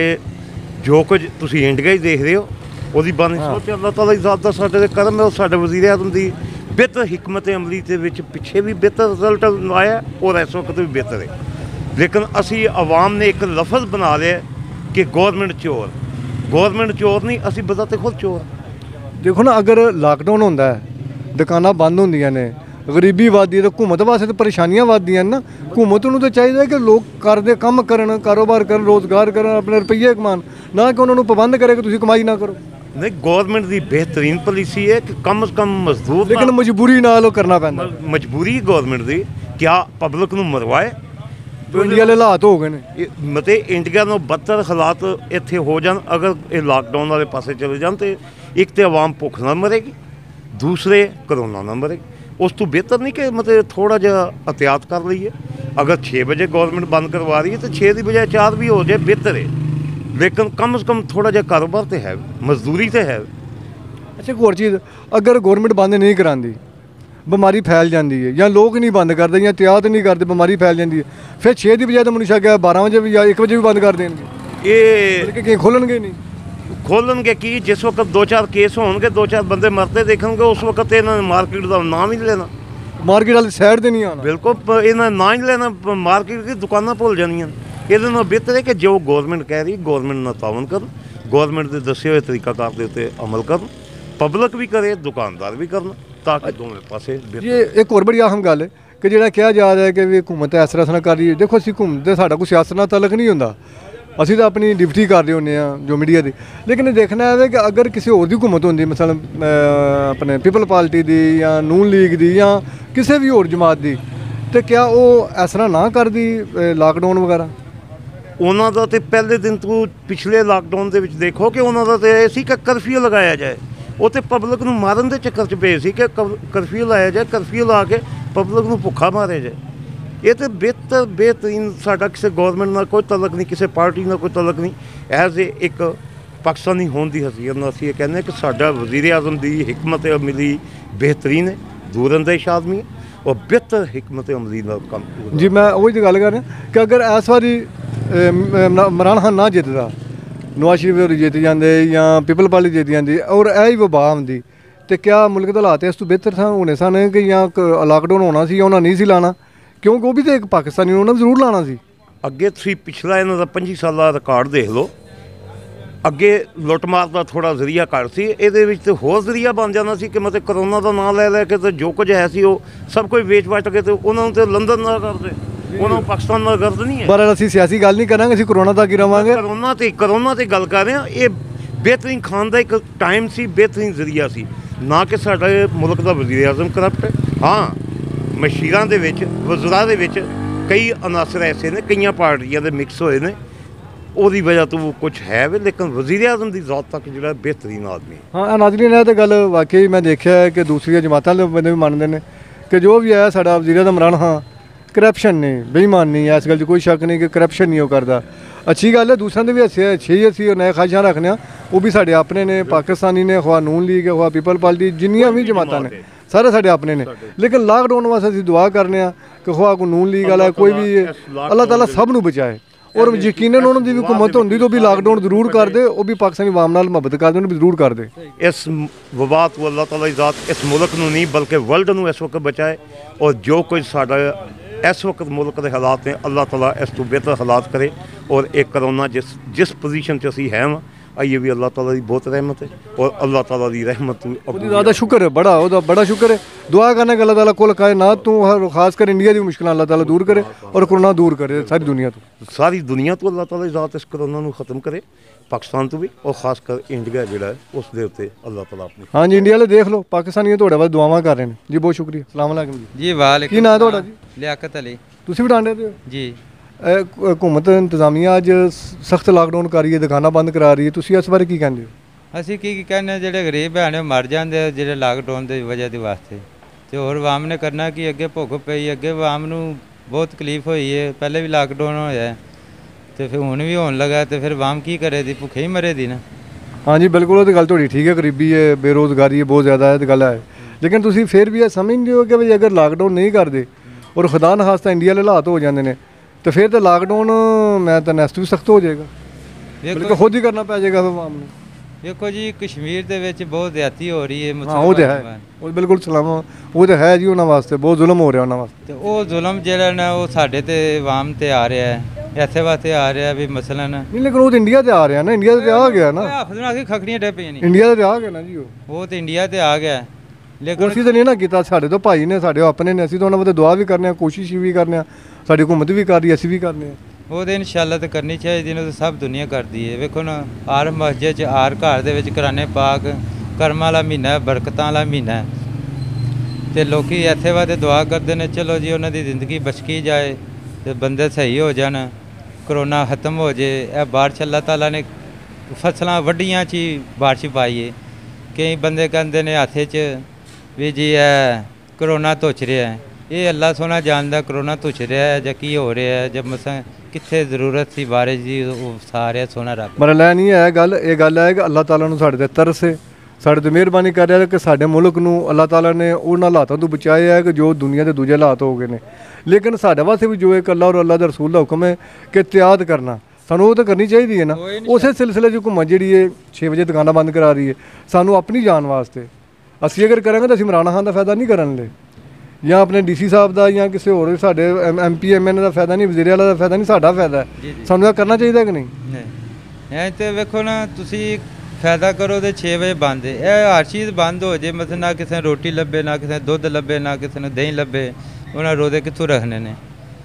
ਜੋ ਕੁਝ ਤੁਸੀਂ ਇੰਡੀਆ ਹੀ ਦੇਖ ਰਹੇ ਹੋ ਉਹਦੀ ਬਨਿਸਬਤ ਤੇ ਅੱਲਾਹ ਤਾਲਾ ਦੀ ਜ਼ਾਤ ਦਾ ਸਾਡੇ ਦੇ ਕਰਮ ਹੈ। ਉਹ ਸਾਡੇ ਵਜ਼ੀਰ ਆਜ਼ਮ ਦੀ ਬਿਹਤਰ ਹਿਕਮਤ ਅਮਲੀ ਦੇ ਵਿੱਚ ਪਿੱਛੇ ਵੀ ਬਿਹਤਰ ਰਿਜ਼ਲਟ ਆਇਆ ਔਰ ਇਸ ਵਕਤ ਵੀ ਬਿਹਤਰ ਹੈ। ਲੇਕਿਨ ਅਸੀਂ ਆਵਾਮ ਨੇ ਇੱਕ ਲਫ਼ਜ਼ ਬਣਾ ਲਿਆ ਕਿ ਗੌਰਮੈਂਟ ਚੋਰ। ਗੌਰਮੈਂਟ ਚੋਰ ਨਹੀਂ, ਅਸੀਂ ਬਜ਼ਾਤੇ ਖੁਦ ਚੋਰ। ਦੇਖੋ ਨਾ, ਅਗਰ ਲਾਕਡਾਊਨ ਹੁੰਦਾ ਹੈ, ਦੁਕਾਨਾਂ ਬੰਦ ਹੁੰਦੀਆਂ ਨੇ, ਗਰੀਬੀ ਵੱਧਦੀ ਹੈ ਤਾਂ ਹਕੂਮਤ ਵਾਸਤੇ ਤਾਂ ਪਰੇਸ਼ਾਨੀਆਂ ਵੱਧਦੀਆਂ ਨੇ ਨਾ। ਹਕੂਮਤ ਨੂੰ ਤਾਂ ਚਾਹੀਦਾ ਕਿ ਲੋਕ ਕਰਦੇ ਕੰਮ ਕਰਨ, ਕਾਰੋਬਾਰ ਕਰਨ, ਰੋਜ਼ਗਾਰ ਕਰਨ, ਆਪਣੇ ਰੁਪਈਏ ਕਮਾਉਣ, ਨਾ ਕਿ ਉਹਨਾਂ ਨੂੰ ਪਾਬੰਦ ਕਰੇ ਕਿ ਤੁਸੀਂ ਕਮਾਈ ਨਾ ਕਰੋ। ਨਹੀਂ, ਗੌਰਮੈਂਟ ਦੀ ਬਿਹਤਰੀਨ ਪਾਲਿਸੀ ਹੈ ਕਿ ਕਮ ਸੇ ਕਮ ਮਜ਼ਦੂਰ, ਲੇਕਿਨ ਮਜਬੂਰੀ ਨਾਲ ਉਹ ਕਰਨਾ ਪੈਂਦਾ। ਮਜਬੂਰੀ ਗੌਰਮੈਂਟ ਦੀ ਕਿਆ ਪਬਲਿਕ ਨੂੰ ਮਰਵਾਏ। ਇੰਡੀਆ ਦੇ ਹਾਲਾਤ ਹੋ ਗਏ ਨੇ, ਮਤੇ ਇੰਡੀਆ ਨੂੰ ਬੱਤਰ ਹਾਲਾਤ ਇੱਥੇ ਹੋ ਜਾਣ ਅਗਰ ਇਹ ਲਾਕਡਾਊਨ ਵਾਲੇ ਪਾਸੇ ਚਲੇ ਜਾਣ ਤੇ ਇੱਕ ਤੇ ਆਵਾਮ ਭੁੱਖ ਨਾਲ ਮਰੇਗੀ, ਦੂਸਰੇ ਕਰੋਨਾ ਨਾਲ ਮਰੇਗੀ। ਉਸ ਤੋਂ ਬਿਹਤਰ ਨਹੀਂ ਕਿ ਮਤਲਬ ਥੋੜਾ ਜਿਹਾ ਅਹਤਿਆਤ ਕਰ ਲਈਏ। ਅਗਰ ਛੇ ਵਜੇ ਗੌਰਮੈਂਟ ਬੰਦ ਕਰਵਾ ਰਹੀ ਹੈ ਤਾਂ ਛੇ ਦੀ ਬਜਾਏ ਚਾਰ ਵੀ ਹੋ ਜਾਏ ਬਿਹਤਰ ਹੈ। ਲੇਕਿਨ ਕਮ ਸੇ ਕਮ ਥੋੜਾ ਜਿਹਾ ਕਾਰੋਬਾਰ ਤੇ ਹੈ, ਮਜ਼ਦੂਰੀ ਤੇ ਹੈ। ਅੱਛਾ ਇੱਕ ਹੋਰ ਚੀਜ਼, ਅਗਰ ਗੌਰਮੈਂਟ ਬੰਦ ਨਹੀਂ ਕਰਾਉਂਦੀ ਬਿਮਾਰੀ ਫੈਲ ਜਾਂਦੀ ਹੈ, ਜਾਂ ਲੋਕ ਨਹੀਂ ਬੰਦ ਕਰਦੇ ਜਾਂ ਤਿਆਤ ਨਹੀਂ ਕਰਦੇ, ਬਿਮਾਰੀ ਫੈਲ ਜਾਂਦੀ ਹੈ, ਫਿਰ ਛੇ ਦੀ ਬਜਾਏ ਤਾਂ ਮਨੁਸ਼ਾ ਗਿਆ ਬਾਰਾਂ ਵਜੇ ਵੀ ਜਾਂ ਇੱਕ ਵਜੇ ਵੀ ਬੰਦ ਕਰ ਦੇਣਗੇ। ਇਹ ਬਲਕਿ ਕਈ ਖੋਲਣਗੇ ਨਹੀਂ। ਖੋਲਣਗੇ ਕੀ? ਜਿਸ ਵਕਤ ਦੋ ਚਾਰ ਕੇਸ ਹੋਣਗੇ, ਦੋ ਚਾਰ ਬੰਦੇ ਮਰਦੇ ਦੇਖਣਗੇ, ਉਸ ਵਕਤ ਇਹਨਾਂ ਨੇ ਮਾਰਕੀਟ ਦਾ ਨਾਮ ਹੀ ਨਹੀਂ ਲੈਣਾ। ਮਾਰਕੀਟ ਵਾਲੀ ਸਾਈਡ ਤੇ ਨਹੀਂ ਆਉਣਾ। ਬਿਲਕੁਲ ਪ- ਇਹਨਾਂ ਨਾਂ ਹੀ ਲੈਣਾ, ਮਾਰਕੀਟ ਦੀ ਦੁਕਾਨਾਂ ਭੁੱਲ ਜਾਣੀਆਂ। ਇਹਦੇ ਨਾਲ ਬਿਹਤਰ ਹੈ ਕਿ ਜੋ ਗੌਰਮੈਂਟ ਕਹਿ ਰਹੀ, ਗੌਰਮੈਂਟ ਨਾਲ ਤਾਵਨ ਕਰਨ, ਗੌਰਮੈਂਟ ਦੇ ਦੱਸੇ ਹੋਏ ਤਰੀਕਾਕਾਰ ਦੇ ਉੱਤੇ ਅਮਲ ਕਰਨ, ਪਬਲਿਕ ਵੀ ਕਰੇ, ਦੁਕਾਨਦਾਰ ਵੀ ਕਰਨ, ਤਾਂ ਕਿ ਦੋਵੇਂ ਪਾਸੇ ਬਿਹਤਰ। ਇਹ ਇੱਕ ਹੋਰ ਬੜੀ ਅਹਿਮ ਗੱਲ ਹੈ ਕਿ ਜਿਹੜਾ ਕਿਹਾ ਜਾ ਰਿਹਾ ਹੈ ਕਿ ਵੀ ਹਕੂਮਤ ਇਸ ਤਰ੍ਹਾਂ ਨਾਲ ਕਰ ਰਹੀ ਹੈ। ਦੇਖੋ ਅਸੀਂ ਹਕੂਮਤ ਦੇ ਸਾਡਾ ਕੋਈ ਸਿਆਸਤ ਨਾਲ ਤਾਲੁਕ ਨਹੀਂ ਹੁੰਦਾ, ਅਸੀਂ ਤਾਂ ਆਪਣੀ ਡਿਊਟੀ ਕਰ ਰਹੇ ਹੁੰਦੇ ਹਾਂ ਜੋ ਮੀਡੀਆ ਦੀ। ਲੇਕਿਨ ਇਹ ਦੇਖਣਾ ਹੈ ਕਿ ਅਗਰ ਕਿਸੇ ਹੋਰ ਦੀ ਹਕੂਮਤ ਹੁੰਦੀ, ਮਸਲਨ ਆਪਣੇ ਪੀਪਲ ਪਾਰਟੀ ਦੀ ਜਾਂ ਨੂਨ ਲੀਗ ਦੀ ਜਾਂ ਕਿਸੇ ਵੀ ਹੋਰ ਜਮਾਤ ਦੀ, ਤੇ ਕਿਆ ਉਹ ਇਸ ਤਰ੍ਹਾਂ ਨਾ ਕਰਦੀ ਲਾਕਡਾਊਨ ਵਗੈਰਾ? ਉਹਨਾਂ ਦਾ ਤੇ ਪਹਿਲੇ ਦਿਨ ਤੋਂ ਪਿਛਲੇ ਲਾਕਡਾਊਨ ਦੇ ਵਿੱਚ ਦੇਖੋ ਕਿ ਉਹਨਾਂ ਦਾ ਤੇ ਇਹ ਸੀ ਕਿ ਕਰਫਿਊ ਲਗਾਇਆ ਜਾਏ। ਉਹ ਤੇ ਪਬਲਿਕ ਨੂੰ ਮਾਰਨ ਦੇ ਚੱਕਰ 'ਚ ਪਏ ਸੀ ਕਿ ਕਰਫਿਊ ਲਾਇਆ ਜਾਏ, ਕਰਫਿਊ ਲਾ ਕੇ ਪਬਲਿਕ ਨੂੰ ਭੁੱਖਾ ਮਾਰਿਆ ਜਾਏ। ਇਹ ਤਾਂ ਬਿਹਤਰ ਬਿਹਤਰੀਨ, ਸਾਡਾ ਕਿਸੇ ਗੌਰਮੈਂਟ ਨਾਲ ਕੋਈ ਤਾਲੁਕ ਨਹੀਂ, ਕਿਸੇ ਪਾਰਟੀ ਨਾਲ ਕੋਈ ਤਾਲੁਕ ਨਹੀਂ। ਐਜ਼ ਏ ਇੱਕ ਪਾਕਿਸਤਾਨੀ ਹੋਣ ਦੀ ਹਸੀਅਤ ਨਾਲ ਅਸੀਂ ਇਹ ਕਹਿੰਦੇ ਹਾਂ ਕਿ ਸਾਡਾ ਵਜ਼ੀਰ ਆਜ਼ਮ ਦੀ ਹਿਕਮਤ ਅਮਲੀ ਬਿਹਤਰੀਨ ਹੈ, ਦੂਰਅੰਦੇਸ਼ ਆਦਮੀ ਹੈ ਔਰ ਬਿਹਤਰ ਹਿਕਮਤ ਅਮਲੀ ਨਾਲ ਕੰਮ। ਜੀ ਮੈਂ ਉਹੀ ਤਾਂ ਗੱਲ ਕਰ ਰਿਹਾ ਕਿ ਅਗਰ ਇਸ ਵਾਰੀ ਇਮਰਾਨ ਖਾਨ ਨਾ ਜਿੱਤਦਾ, ਨਵਾਜ਼ ਸ਼ਰੀਫ ਹੋਰੀ ਜਿੱਤ ਜਾਂਦੇ ਜਾਂ ਪੀਪਲ ਪਾਰਟੀ ਜਿੱਤ ਜਾਂਦੀ ਔਰ ਇਹ ਹੀ ਵਬਾ ਹੁੰਦੀ, ਤੇ ਕਿਆ ਮੁਲਕ ਦੇ ਹਾਲਾਤ ਇਸ ਤੋਂ ਬਿਹਤਰ ਸਨ ਹੋਣੇ ਸਨ ਕਿ ਜਾਂ ਲਾਕਡਾਊਨ ਹੋਣਾ ਸੀ ਜਾਂ ਉਹਨਾਂ ਨਹੀਂ ਸੀ ਲਾਣਾ? ਕਿਉਂਕਿ ਉਹ ਵੀ ਤਾਂ ਇੱਕ ਪਾਕਿਸਤਾਨੀ, ਉਹਨਾਂ ਨੂੰ ਜ਼ਰੂਰ ਲਾਣਾ ਸੀ। ਅੱਗੇ ਤੁਸੀਂ ਪਿਛਲਾ ਇਹਨਾਂ ਦਾ ਪੰਜੀ ਸਾਲਾ ਰਿਕਾਰਡ ਦੇਖ ਲਓ। ਅੱਗੇ ਲੁੱਟਮਾਰ ਦਾ ਥੋੜਾ ਜ਼ਰੀਆ ਘੱਟ ਸੀ, ਇਹਦੇ ਵਿੱਚ ਤੇ ਹੋਰ ਜ਼ਰੀਆ ਬਣ ਜਾਣਾ ਸੀ ਕਿ ਮਤਲਬ ਕਰੋਨਾ ਦਾ ਨਾਂ ਲੈ ਲੈ ਕੇ ਤੇ ਜੋ ਕੁਝ ਹੈ ਸੀ ਉਹ ਸਭ ਕੁਝ ਵੇਚ ਵਟ ਕੇ ਤੇ ਉਹਨਾਂ ਨੂੰ ਤੇ ਲੰਦਨ ਨਾਲ ਕਰਦੇ, ਉਹਨਾਂ ਨੂੰ ਪਾਕਿਸਤਾਨ ਨਾਲ ਗਰਦ ਨਹੀਂ ਹੈ। ਪਰ ਅਸੀਂ ਸਿਆਸੀ ਗੱਲ ਨਹੀਂ ਕਰਾਂਗੇ, ਅਸੀਂ ਕਰੋਨਾ ਤੱਕ ਹੀ ਰਵਾਂਗੇ। ਕਰੋਨਾ ਤੇ ਕਰੋਨਾ ਤੇ ਗੱਲ ਕਰ ਰਹੇ ਹਾਂ। ਇਹ ਬਿਹਤਰੀਨ ਖਾਨ ਦਾ ਇੱਕ ਟਾਈਮ ਸੀ, ਬਿਹਤਰੀਨ ਜ਼ਰੀਆ ਸੀ, ਨਾ ਕਿ ਸਾਡੇ ਮੁਲਕ ਦਾ ਵਜ਼ੀਰ ਆਜ਼ਮ ਕਰਪਟ ਹੈ। ਹਾਂ, ਮਸ਼ੀਰਾਂ ਦੇ ਵਿੱਚ ਵਜ਼ਰਾ ਦੇ ਵਿੱਚ ਕਈ ਅਨਾਸਰ ਐਸੇ ਨੇ, ਕਈਆਂ ਪਾਰਟੀਆਂ ਦੇ ਮਿਕਸ ਹੋਏ ਨੇ, ਉਹਦੀ ਵਜ੍ਹਾ ਤੋਂ ਕੁਝ ਹੈ ਵੀ, ਲੇਕਿਨ ਵਜ਼ੀਰ ਆਜ਼ਮ ਦੀ ਜ਼ਾਤ ਤੱਕ ਜਿਹੜਾ ਬਿਹਤਰੀਨ ਆਦਮੀ। ਹਾਂ ਨਾਜ਼ਰੀਨ, ਇਹ ਤਾਂ ਗੱਲ ਵਾਕਈ ਮੈਂ ਦੇਖਿਆ ਹੈ ਕਿ ਦੂਸਰੀਆਂ ਜਮਾਤਾਂ ਦੇ ਬੰਦੇ ਵੀ ਮੰਨਦੇ ਨੇ ਕਿ ਜੋ ਵੀ ਹੈ ਸਾਡਾ ਵਜ਼ੀਰ ਆਜ਼ਮ ਇਮਰਾਨ ਖਾਨ ਕਰਪਸ਼ਨ ਨਹੀਂ, ਬੇਈਮਾਨ ਨਹੀਂ, ਇਸ ਗੱਲ 'ਚ ਕੋਈ ਸ਼ੱਕ ਨਹੀਂ ਕਿ ਕਰਪਸ਼ਨ ਨਹੀਂ ਉਹ ਕਰਦਾ। ਅੱਛੀ ਗੱਲ ਹੈ, ਦੂਸਰਿਆਂ ਦੇ ਵੀ ਅੱਛੇ ਅੱਛੇ ਹੀ ਅਸੀਂ ਨਏ ਖਾਹਿਸ਼ਾਂ ਰੱਖਦੇ ਹਾਂ, ਉਹ ਵੀ ਸਾਡੇ ਆਪਣੇ ਨੇ, ਪਾਕਿਸਤਾਨੀ ਨੇ, ਖਵਾ ਨੂਨ ਲੀਗ ਹੈ, ਖਵਾ ਪੀਪਲ ਪਾਰਟੀ, ਜਿੰਨੀਆਂ ਵੀ ਜਮਾਤਾਂ ਨੇ ਸਾਰੇ ਸਾਡੇ ਆਪਣੇ ਨੇ। ਲੇਕਿਨ ਲਾਕਡਾਊਨ ਵਾਸਤੇ ਅਸੀਂ ਦੁਆ ਕਰਨੇ ਆ ਕਿ ਖਵਾ ਕੋ ਨੂਨ ਲੀਗ ਵਾਲਾ ਕੋਈ ਵੀ, ਅੱਲਾਹ ਤਾਲਾ ਸਭ ਨੂੰ ਬਚਾਏ। ਔਰ ਯਕੀਨਨ ਉਹਨਾਂ ਦੀ ਵੀ ਹੁਕੂਮਤ ਹੁੰਦੀ ਤਾਂ ਵੀ ਲਾਕਡਾਊਨ ਜ਼ਰੂਰ ਕਰਦੇ, ਉਹ ਵੀ ਪਾਕਿਸਤਾਨੀ ਆਵਾਮ ਨਾਲ ਮੁਹੱਬਤ ਕਰਦੇ, ਉਹਨੂੰ ਵੀ ਜ਼ਰੂਰ ਕਰਦੇ। ਇਸ ਵਬਾ ਤੋਂ ਅੱਲਾਹ ਤਾਲਾ ਦੀ ਜ਼ਾਤ ਇਸ ਮੁਲਕ ਨੂੰ ਨਹੀਂ ਬਲਕਿ ਵਰਲਡ ਨੂੰ ਇਸ ਵਕਤ ਬਚਾਏ। ਔਰ ਜੋ ਕੁਝ ਸਾਡਾ ਇਸ ਵਕਤ ਮੁਲਕ ਦੇ ਹਾਲਾਤ ਨੇ, ਅੱਲਾਹ ਤਾਲਾ ਇਸ ਤੋਂ ਬਿਹਤਰ ਹਾਲਾਤ ਕਰੇ। ਔਰ ਇਹ ਕਰੋਨਾ ਜਿਸ ਜਿਸ ਪੋਜੀਸ਼ਨ 'ਚ ਅਸੀਂ ਹੈ ਵਾਂ, ਆਈਏ ਵੀ ਅੱਲਾਹ ਤਾਲਾ ਦੀ ਬਹੁਤ ਰਹਿਮਤ ਹੈ। ਔਰ ਅੱਲਾਹ ਤਾਲਾ ਦੀ ਰਹਿਮਤ ਉਹਦੀ ਜ਼ਿਆਦਾ ਸ਼ੁਕਰ ਹੈ, ਬੜਾ ਉਹਦਾ ਬੜਾ ਸ਼ੁਕਰ ਹੈ। ਦੁਆ ਕਰਨਾ ਕਿ ਅੱਲਾਹ ਤਾਲਾ ਕੁੱਲ ਕਾਇਨਾਤ ਤੋਂ ਹਰ ਖਾਸ ਕਰ ਇੰਡੀਆ ਦੀ ਮੁਸ਼ਕਿਲਾਂ ਅੱਲਾਹ ਤਾਲਾ ਦੂਰ ਕਰੇ ਔਰ ਕਰੋਨਾ ਦੂਰ ਕਰੇ ਸਾਰੀ ਦੁਨੀਆ ਤੋਂ। ਸਾਰੀ ਦੁਨੀਆ ਤੋਂ ਅੱਲਾਹ ਤਾਲਾ ਦੀ ਜ਼ਾਤ ਇਸ ਕਰੋਨਾ ਨੂੰ ਖਤਮ ਕਰੇ, ਪਾਕਿਸਤਾਨ ਤੋਂ ਵੀ, ਔਰ ਖਾਸ ਕਰ ਇੰਡੀਆ ਜਿਹੜਾ ਹੈ ਉਸ ਦੇ ਉੱਤੇ ਅੱਲਾਹ ਤਾਲਾ ਆਪਣੀ। ਹਾਂਜੀ, ਇੰਡੀਆ ਵਾਲੇ ਦੇਖ ਲਓ, ਪਾਕਿਸਤਾਨੀਆਂ ਤੁਹਾਡੇ ਵਾਸਤੇ ਦੁਆਵਾਂ ਕਰ ਰਹੇ ਨੇ ਜੀ। ਬਹੁਤ ਸ਼ੁਕਰੀਆ। ਸਲਾਮ ਅਲੈਕੁਮ ਜੀ। ਜੀ ਵਾਲੇਕੁਮ। ਕੀ ਨਾਂ ਤੁਹਾਡਾ ਜੀ? ਲਿਆਕਤ ਅਲੀ। ਤੁਸੀਂ ਵੀ ਡਾਂਡੇ ਦੇ ਜੀ। ਇਹ ਹਕੂਮਤ ਇੰਤਜ਼ਾਮੀਆ ਅੱਜ ਸਖਤ ਲਾਕਡਾਊਨ ਕਰ ਰਹੀ ਹੈ, ਦੁਕਾਨਾਂ ਬੰਦ ਕਰਾ ਰਹੀ ਹੈ, ਤੁਸੀਂ ਇਸ ਬਾਰੇ ਕੀ ਕਹਿੰਦੇ ਹੋ? ਅਸੀਂ ਕੀ ਕੀ ਕਹਿੰਦੇ, ਜਿਹੜੇ ਗਰੀਬ ਭੈਣ ਨੇ ਮਰ ਜਾਂਦੇ ਆ ਜਿਹੜੇ ਲਾਕਡਾਊਨ ਦੀ ਵਜ੍ਹਾ ਦੇ ਵਾਸਤੇ, ਤੇ ਹੋਰ ਆਵਾਮ ਨੇ ਕਰਨਾ ਕਿ ਅੱਗੇ ਭੁੱਖ ਪਈ, ਅੱਗੇ ਆਵਾਮ ਨੂੰ ਬਹੁਤ ਤਕਲੀਫ ਹੋਈ ਹੈ, ਪਹਿਲੇ ਵੀ ਲਾਕਡਾਊਨ ਹੋਇਆ ਤੇ ਫਿਰ ਹੁਣ ਵੀ ਹੋਣ ਲੱਗਾ, ਤੇ ਫਿਰ ਆਵਾਮ ਕੀ ਕਰੇ ਦੀ, ਭੁੱਖੇ ਹੀ ਮਰੇ ਦੀ ਨਾ। ਹਾਂਜੀ ਬਿਲਕੁਲ, ਉਹ ਤਾਂ ਗੱਲ ਤੁਹਾਡੀ ਠੀਕ ਹੈ, ਗਰੀਬੀ ਹੈ, ਬੇਰੋਜ਼ਗਾਰੀ ਹੈ, ਬਹੁਤ ਜ਼ਿਆਦਾ ਹੈ, ਤੇ ਗੱਲ ਹੈ। ਲੇਕਿਨ ਤੁਸੀਂ ਫਿਰ ਵੀ ਇਹ ਸਮਝਦੇ ਹੋ ਕਿ ਵੀ ਅਗਰ ਲਾਕਡਾਊਨ ਨਹੀਂ ਕਰਦੇ ਔਰ ਖੁਦਾ ਨਾ ਖਾਸਤਾ ਇੰਡੀਆ ਵਾਲੇ ਹਾਲਾਤ ਹੋ ਜਾਂਦੇ ਨੇ, ਤੇ ਫਿਰ ਤਾਂ ਲਾਕਡਾਊਨ ਮੈਂ ਤਾਂ ਨੈਕਸਟ ਵੀ ਸਖਤ ਹੋ ਜਾਏਗਾ, ਬਿਲਕੁਲ ਖੁਦ ਹੀ ਕਰਨਾ ਪੈ ਜਾਏਗਾ ਆਵਾਮ ਨੂੰ। ਦੇਖੋ ਜੀ, ਕਸ਼ਮੀਰ ਦੇ ਵਿੱਚ ਬਹੁਤ ਜ਼ਿਆਦਤੀ ਹੋ ਰਹੀ ਹੈ। ਹਾਂ ਉਹ ਤਾਂ ਹੈ, ਉਹ ਬਿਲਕੁਲ ਸਲਾਮ, ਉਹ ਤਾਂ ਹੈ ਜੀ, ਉਹਨਾਂ ਵਾਸਤੇ ਬਹੁਤ ਜ਼ੁਲਮ ਹੋ ਰਿਹਾ ਉਹਨਾਂ ਵਾਸਤੇ। ਤੇ ਉਹ ਜ਼ੁਲਮ ਜਿਹੜਾ ਨਾ ਉਹ ਸਾਡੇ ਤੇ ਆਵਾਮ ਤੇ ਆ ਰਿਹਾ ਹੈ, ਐਸੇ ਵਾਸਤੇ ਆ ਰਿਹਾ ਵੀ ਮਸਲਨ ਨਹੀਂ, ਲੇਕਿਨ ਉਹ ਤਾਂ ਇੰਡੀਆ ਤੇ ਆ ਰਿਹਾ ਨਾ, ਇੰਡੀਆ ਤੇ ਆ ਗਿਆ ਨਾ, ਹਫ਼ਤੇ ਨਾਲ ਖਖੜੀਆਂ ਡੇ ਪਈਆਂ ਨਹੀਂ, ਇੰਡੀਆ ਤੇ ਆ ਗਿਆ ਨਾ ਜੀ। ਉਹ ਉਹ ਤੇ ਇੰਡੀਆ ਤੇ ਆ ਗਿਆ, ਲੇਕਿਨ ਅਸੀਂ ਤਾਂ ਨਹੀਂ ਨਾ ਕੀਤਾ, ਸਾਡੇ ਤੋਂ ਭਾਈ ਨੇ, ਸਾਡੇ ਆਪਣੇ ਨੇ, ਅਸੀਂ ਤਾਂ ਉਹਨਾਂ ਵਾਸਤੇ ਦੁਆ ਵੀ ਕਰਨੇ ਆ, ਕੋਸ਼ਿਸ਼ ਵੀ ਕਰਨੇ ਆ, ਸਾਡੀ ਹੁਕੂਮਤ ਵੀ ਕਰ ਰਹੀ, ਅਸੀਂ ਵੀ ਕਰਨੇ ਆ। ਉਹਦੇ ਇਨਸ਼ਾਅੱਲਾ ਤੇ ਕਰਨੀ ਚਾਹੀਦੀ ਨੇ, ਸਭ ਦੁਨੀਆ ਕਰਦੀ ਹੈ। ਵੇਖੋ ਨਾ, ਹਰ ਮਸਜਿਦ 'ਚ ਹਰ ਘਰ ਦੇ ਵਿੱਚ ਕੁਰਾਨੇ ਪਾਕ ਕਰਮਾਂ ਵਾਲਾ ਮਹੀਨਾ, ਬਰਕਤਾਂ ਵਾਲਾ ਮਹੀਨਾ, ਤੇ ਲੋਕੀ ਇੱਥੇ ਵਾਸਤੇ ਦੁਆ ਕਰਦੇ ਨੇ ਚਲੋ ਜੀ ਉਹਨਾਂ ਦੀ ਜ਼ਿੰਦਗੀ ਬਚਕੀ ਜਾਏ ਤੇ ਬੰਦੇ ਸਹੀ ਹੋ ਜਾਣ, ਕਰੋਨਾ ਖਤਮ ਹੋ ਜੇ। ਇਹ ਬਾਰਿਸ਼ ਅੱਲਾਹ ਤਾਲਾ ਨੇ ਫਸਲਾਂ ਵੱਡੀਆਂ 'ਚ ਹੀ ਬਾਰਿਸ਼ ਪਾਈ ਹੈ। ਕਈ ਬੰਦੇ ਕਹਿੰਦੇ ਨੇ ਹੱਥੇ 'ਚ ਵੀ ਜੀ ਇਹ ਕਰੋਨਾ ਧੁੱਚ ਰਿਹਾ, ਇਹ ਅੱਲਾ ਸੋਹਣਾ ਜਾਣਦਾ ਕਰੋਨਾ ਧੁੱਚ ਰਿਹਾ ਹੈ ਜਾਂ ਕੀ ਹੋ ਰਿਹਾ ਹੈ। ਜਦ ਮਸਾਂ ਕਿੱਥੇ ਜ਼ਰੂਰਤ ਸੀ ਬਾਰਿਸ਼ ਦੀ, ਉਹ ਸਾਰਿਆ ਸੋਹਣਾ ਰੱਬ। ਪਰ ਲੈ ਨਹੀਂ ਹੈ ਗੱਲ, ਇਹ ਗੱਲ ਹੈ ਕਿ ਅੱਲਾਹ ਤਾਲਾ ਨੂੰ ਸਾਡੇ ਤੇ ਤਰਸ ਹੈ, ਸਾਡੇ ਤੇ ਮਿਹਰਬਾਨੀ ਕਰ ਰਿਹਾ ਕਿ ਸਾਡੇ ਮੁਲਕ ਨੂੰ ਅੱਲਾਹ ਤਾਲਾ ਨੇ ਉਹਨਾਂ ਹਾਲਾਤਾਂ ਤੋਂ ਬਚਾਇਆ ਹੈ ਕਿ ਜੋ ਦੁਨੀਆ ਦੇ ਦੂਜੇ ਹਾਲਾਤ ਹੋ ਗਏ ਨੇ। ਲੇਕਿਨ ਸਾਡੇ ਵਾਸਤੇ ਵੀ ਜੋ ਇੱਕ ਅੱਲਾਹ ਔਰ ਅੱਲਾਹ ਦੇ ਰਸੂਲ ਦਾ ਹੁਕਮ ਹੈ ਕਿ ਇhtiyat ਕਰਨਾ, ਸਾਨੂੰ ਉਹ ਤਾਂ ਕਰਨੀ ਚਾਹੀਦੀ ਹੈ ਨਾ। ਉਸੇ ਸਿਲਸਿਲੇ 'ਚ ਹੁਕੂਮਤ ਜਿਹੜੀ ਹੈ ਛੇ ਵਜੇ ਦੁਕਾਨਾਂ ਬੰਦ ਕਰਾ ਰਹੀ ਹੈ, ਸਾਨੂੰ ਆਪਣੀ ਜਾਨ ਵਾਸਤੇ। ਅਸੀਂ ਅਗਰ ਕਰਾਂਗੇ ਤਾਂ ਅਸੀਂ ਇਮਰਾਨ ਖਾਨ ਦਾ ਫਾਇਦਾ ਨਹੀਂ ਕਰਾਂਗੇ, ਜਾਂ ਆਪਣੇ ਡੀਸੀ ਸਾਹਿਬ ਦਾ, ਜਾਂ ਕਿਸੇ ਹੋਰ ਸਾਡੇ ਐਮ ਪੀ ਐਮ ਐਨ ਦਾ ਫਾਇਦਾ ਨਹੀਂ, ਵਜ਼ੀਰ ਆਲਾ ਦਾ ਫਾਇਦਾ ਨਹੀਂ, ਸਾਡਾ ਫਾਇਦਾ ਹੈ। ਸਾਨੂੰ ਇਹ ਕਰਨਾ ਚਾਹੀਦਾ ਕਿ ਨਹੀਂ? ਐ ਤੇ ਵੇਖੋ ਨਾ, ਤੁਸੀਂ ਫਾਇਦਾ ਕਰੋ ਤੇ ਛੇ ਵਜੇ ਬੰਦ ਹੈ, ਇਹ ਹਰ ਚੀਜ਼ ਬੰਦ ਹੋ ਜੇ, ਮਤਲਬ ਨਾ ਕਿਸੇ ਨੂੰ ਰੋਟੀ ਲੱਭੇ, ਨਾ ਕਿਸੇ ਨੂੰ ਦੁੱਧ ਲੱਭੇ, ਨਾ ਕਿਸੇ ਨੂੰ ਦਹੀਂ ਲੱਭੇ, ਉਹਨਾਂ ਰੋਜ਼ੇ ਕਿੱਥੋਂ ਰੱਖਣੇ ਨੇ।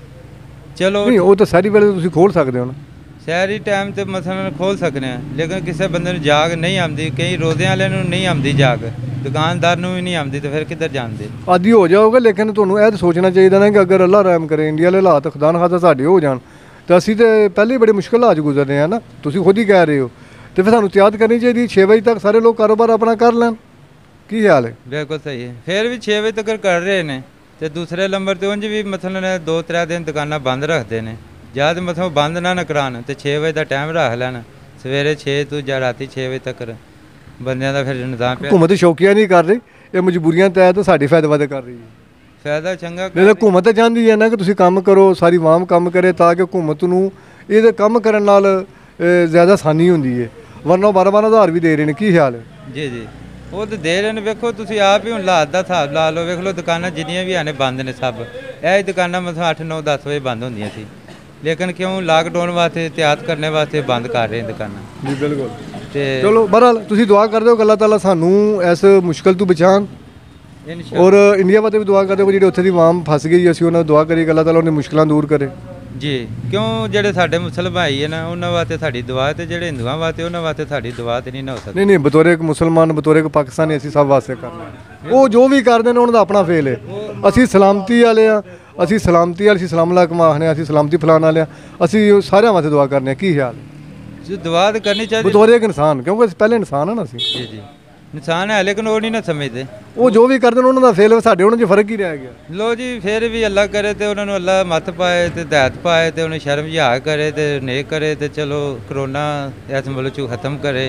ਚਲੋ ਨਹੀਂ, ਉਹ ਤਾਂ ਸਾਰੀ ਵੇਲੇ ਤੁਸੀਂ ਖੋਲ ਸਕਦੇ ਹੋ ਨਾ, ਸ਼ਹਿਰੀ ਟਾਈਮ ਤੇ ਮਸਲਾਂ ਖੋਲ ਸਕਦੇ ਆ, ਲੇਕਿਨ ਕਿਸੇ ਬੰਦੇ ਨੂੰ ਜਾਗ ਨਹੀਂ ਆਉਂਦੀ, ਕਈ ਰੋਜ਼ਿਆਂ ਵਾਲਿਆਂ ਨੂੰ ਨਹੀਂ ਆਉਂਦੀ ਜਾਗ, ਦੁਕਾਨਦਾਰ ਨੂੰ ਵੀ ਨਹੀਂ ਆਉਂਦੀ, ਤਾਂ ਫਿਰ ਕਿੱਧਰ ਜਾਂਦੇ? ਆਦੀ ਹੋ ਜਾਓਗੇ। ਲੇਕਿਨ ਤੁਹਾਨੂੰ ਇਹ ਤਾਂ ਸੋਚਣਾ ਚਾਹੀਦਾ ਨਾ ਕਿ ਅਗਰ ਅੱਲਾਹ ਰਹਿਮ ਕਰੇ, ਇੰਡੀਆ ਵਾਲੇ ਹਾਲਾਤ ਖੁਦਾ ਨਾ ਖਾਸਤਾ ਸਾਡੇ ਹੋ ਜਾਣ, ਤਾਂ ਅਸੀਂ ਤਾਂ ਪਹਿਲੇ ਹੀ ਬੜੇ ਮੁਸ਼ਕਿਲ ਹਾਲਾਤ 'ਚ ਗੁਜ਼ਰਦੇ ਹਾਂ ਨਾ, ਤੁਸੀਂ ਖੁਦ ਹੀ ਕਹਿ ਰਹੇ ਹੋ। ਤੇ ਫਿਰ ਸਾਨੂੰ ਇhtiyat ਕਰਨੀ ਚਾਹੀਦੀ, ਛੇ ਵਜੇ ਤੱਕ ਸਾਰੇ ਲੋਕ ਕਾਰੋਬਾਰ ਆਪਣਾ ਕਰ ਲੈਣ। ਕੀ ਖਿਆਲ ਹੈ? ਬਿਲਕੁਲ ਸਹੀ ਹੈ। ਫਿਰ ਵੀ ਛੇ ਵਜੇ ਤੱਕ ਕਰ ਰਹੇ ਨੇ, ਤੇ ਦੂਸਰੇ ਨੰਬਰ 'ਤੇ ਉਂਝ ਵੀ ਮਤਲਬ ਦੋ ਤਿੰਨ ਦਿਨ ਦੁਕਾਨਾਂ ਬੰਦ ਰੱਖਦੇ ਨੇ, ਜਦ ਮਤਲਬ ਬੰਦ ਨਾ ਨਾ ਕਰਾਉਣ, ਤੇ ਛੇ ਵਜੇ ਦਾ ਟਾਈਮ ਰੱਖ ਲੈਣ, ਸਵੇਰੇ ਛੇ ਤੋਂ ਜਾਂ ਰਾਤੀ ਛੇ ਵਜੇ ਤੱਕ ਬੰਦਿਆਂ ਦਾ ਫਿਰ ਨਿਜ਼ਾਮ ਪਿਆ। ਹੁਕੂਮਤ ਸ਼ੌਕੀਆ ਨਹੀਂ ਕਰ ਰਹੀ, ਇਹ ਮਜਬੂਰੀਆਂ ਤਹਿਤ ਸਾਡੇ ਫਾਇਦੇ ਵਾਦੇ ਕਰ ਰਹੀ ਹੈ। ਫਾਇਦਾ ਚੰਗਾ ਨਹੀਂ, ਹੁਕੂਮਤ ਤਾਂ ਚਾਹੁੰਦੀ ਹੈ ਨਾ ਕਿ ਤੁਸੀਂ ਕੰਮ ਕਰੋ, ਸਾਰੀ ਆਵਾਮ ਕੰਮ ਕਰੇ, ਤਾਂ ਕਿ ਹੁਕੂਮਤ ਨੂੰ ਇਹਦੇ ਕੰਮ ਕਰਨ ਨਾਲ ਜ਼ਿਆਦਾ ਆਸਾਨੀ ਹੁੰਦੀ ਹੈ, ਵਰਨਾ ਬਾਰਾਂ ਬਾਰਾਂ ਹਜ਼ਾਰ ਵੀ ਦੇ ਰਹੇ ਨੇ। ਕੀ ਖਿਆਲ ਹੈ? ਜੀ ਜੀ, ਉਹ ਤਾਂ ਦੇ ਰਹੇ ਨੇ। ਵੇਖੋ ਤੁਸੀਂ ਆਪ ਹੀ ਹੁਣ ਹਾਲਾਤ ਦਾ ਹਿਸਾਬ ਲਾ ਲਓ, ਵੇਖ ਲਓ ਦੁਕਾਨਾਂ ਜਿੰਨੀਆਂ ਵੀ ਹਨ ਬੰਦ ਨੇ ਸਭ। ਇਹ ਹੀ ਦੁਕਾਨਾਂ ਮਤਲਬ ਅੱਠ ਨੌ ਦਸ ਵਜੇ ਬੰਦ ਹੁੰਦੀਆਂ ਸੀ, ਲੇਕਿਨ ਕਿਉਂ ਲਾਕਡਾਊਨ ਵਾਸਤੇ ਇhtiyat ਕਰਨੇ ਵਾਸਤੇ ਬੰਦ ਕਰ ਰਹੇ ਦੁਕਾਨਾਂ। ਜੀ ਬਿਲਕੁਲ। ਤੇ ਚਲੋ ਬਹਰਾਲ ਤੁਸੀਂ ਦੁਆ ਕਰਦੇ ਹੋ ਕਿ ਅੱਲਾਹ ਤਾਲਾ ਸਾਨੂੰ ਇਸ ਮੁਸ਼ਕਲ ਤੋਂ ਬਚਾਉਣ ਇਨਸ਼ਾ ਔਰ ਇੰਡੀਆ ਵਾਸਤੇ ਵੀ ਦੁਆ ਕਰਦੇ ਹੋ ਕਿ ਜਿਹੜੇ ਉੱਥੇ ਦੀ ਆਵਾਮ ਫਸ ਗਈ ਅਸੀਂ ਉਹਨਾਂ ਨੂੰ ਦੁਆ ਕਰੀਏ ਕਿ ਅੱਲਾਹ ਤਾਲਾ ਉਹਨਾਂ ਮੁਸ਼ਕਲਾਂ ਦੂਰ ਕਰੇ। ਜੀ ਕਿਉਂ ਜਿਹੜੇ ਸਾਡੇ ਮੁਸਲਮਾਨ ਭਾਈ ਹੈ ਨਾ ਉਹਨਾਂ ਵਾਸਤੇ ਸਾਡੀ ਦੁਆ ਤੇ ਜਿਹੜੇ ਹਿੰਦੂਆਂ ਵਾਸਤੇ ਉਹਨਾਂ ਵਾਸਤੇ ਸਾਡੀ ਦੁਆ ਤੇ ਨਹੀਂ ਨਾ ਹੋ ਸਕਦੀ। ਨਹੀਂ ਨਹੀਂ ਬਤੌਰ ਇੱਕ ਮੁਸਲਮਾਨ ਬਤੌਰ ਇੱਕ ਪਾਕਿਸਤਾਨੀ ਅਸੀਂ ਸਭ ਵਾਸਤੇ ਕਰਨਾ ਹੈ। ਉਹ ਜੋ ਵੀ ਕਰਦੇ ਨੇ ਉਹਨਾਂ ਦਾ ਆਪਣਾ ਫੇਲ ਹੈ। ਅਸੀਂ ਸਲਾਮਤੀ ਵਾਲੇ ਆ, ਅਸੀਂ ਸਲਾਮਤੀ ਵਾਲੇ ਅਸੀਂ ਸਲਾਮ ਅਲੈਕੁਮ ਆਖਦੇ ਹਾਂ, ਅਸੀਂ ਸਲਾਮਤੀ ਫਲਾਣ ਵਾਲੇ ਆ, ਅਸੀਂ ਉਹ ਸਾਰਿਆਂ ਵਾਸਤੇ ਦੁਆ ਕਰਨੇ ਆ। ਕੀ ਖਿਆਲ ਜੀ ਦੁਆ ਤਾਂ ਕਰਨੀ ਚਾਹੀਦੀ ਬਤੌਰ ਇੱਕ ਇਨਸਾਨ, ਕਿਉਂਕਿ ਅਸੀਂ ਪਹਿਲੇ ਇਨਸਾਨ ਆ ਨਾ ਅਸੀਂ। ਜੀ ਜੀ ਇਨਸਾਨ ਹੈ ਲੇਕਿਨ ਉਹ ਨਹੀਂ ਨਾ ਸਮਝਦੇ। ਉਹ ਜੋ ਵੀ ਕਰਦੇ ਨੇ ਉਹਨਾਂ ਦਾ ਫੇਲ ਸਾਡੇ ਉਹਨਾਂ 'ਚ ਫਰਕ ਹੀ ਰਹਿ ਗਿਆ। ਲੋ ਜੀ ਫਿਰ ਵੀ ਅੱਲਾ ਕਰੇ ਤੇ ਉਹਨਾਂ ਨੂੰ ਅੱਲਾ ਮੱਤ ਪਾਏ ਤੇ ਹਿਦਾਇਤ ਪਾਏ ਤੇ ਉਹਨੂੰ ਸ਼ਰਮ ਜਿਹਾ ਕਰੇ ਤੇ ਨੇਕ ਕਰੇ ਤੇ ਚਲੋ ਕਰੋਨਾ ਇਸ ਮੁਲਕ 'ਚੋਂ ਖਤਮ ਕਰੇ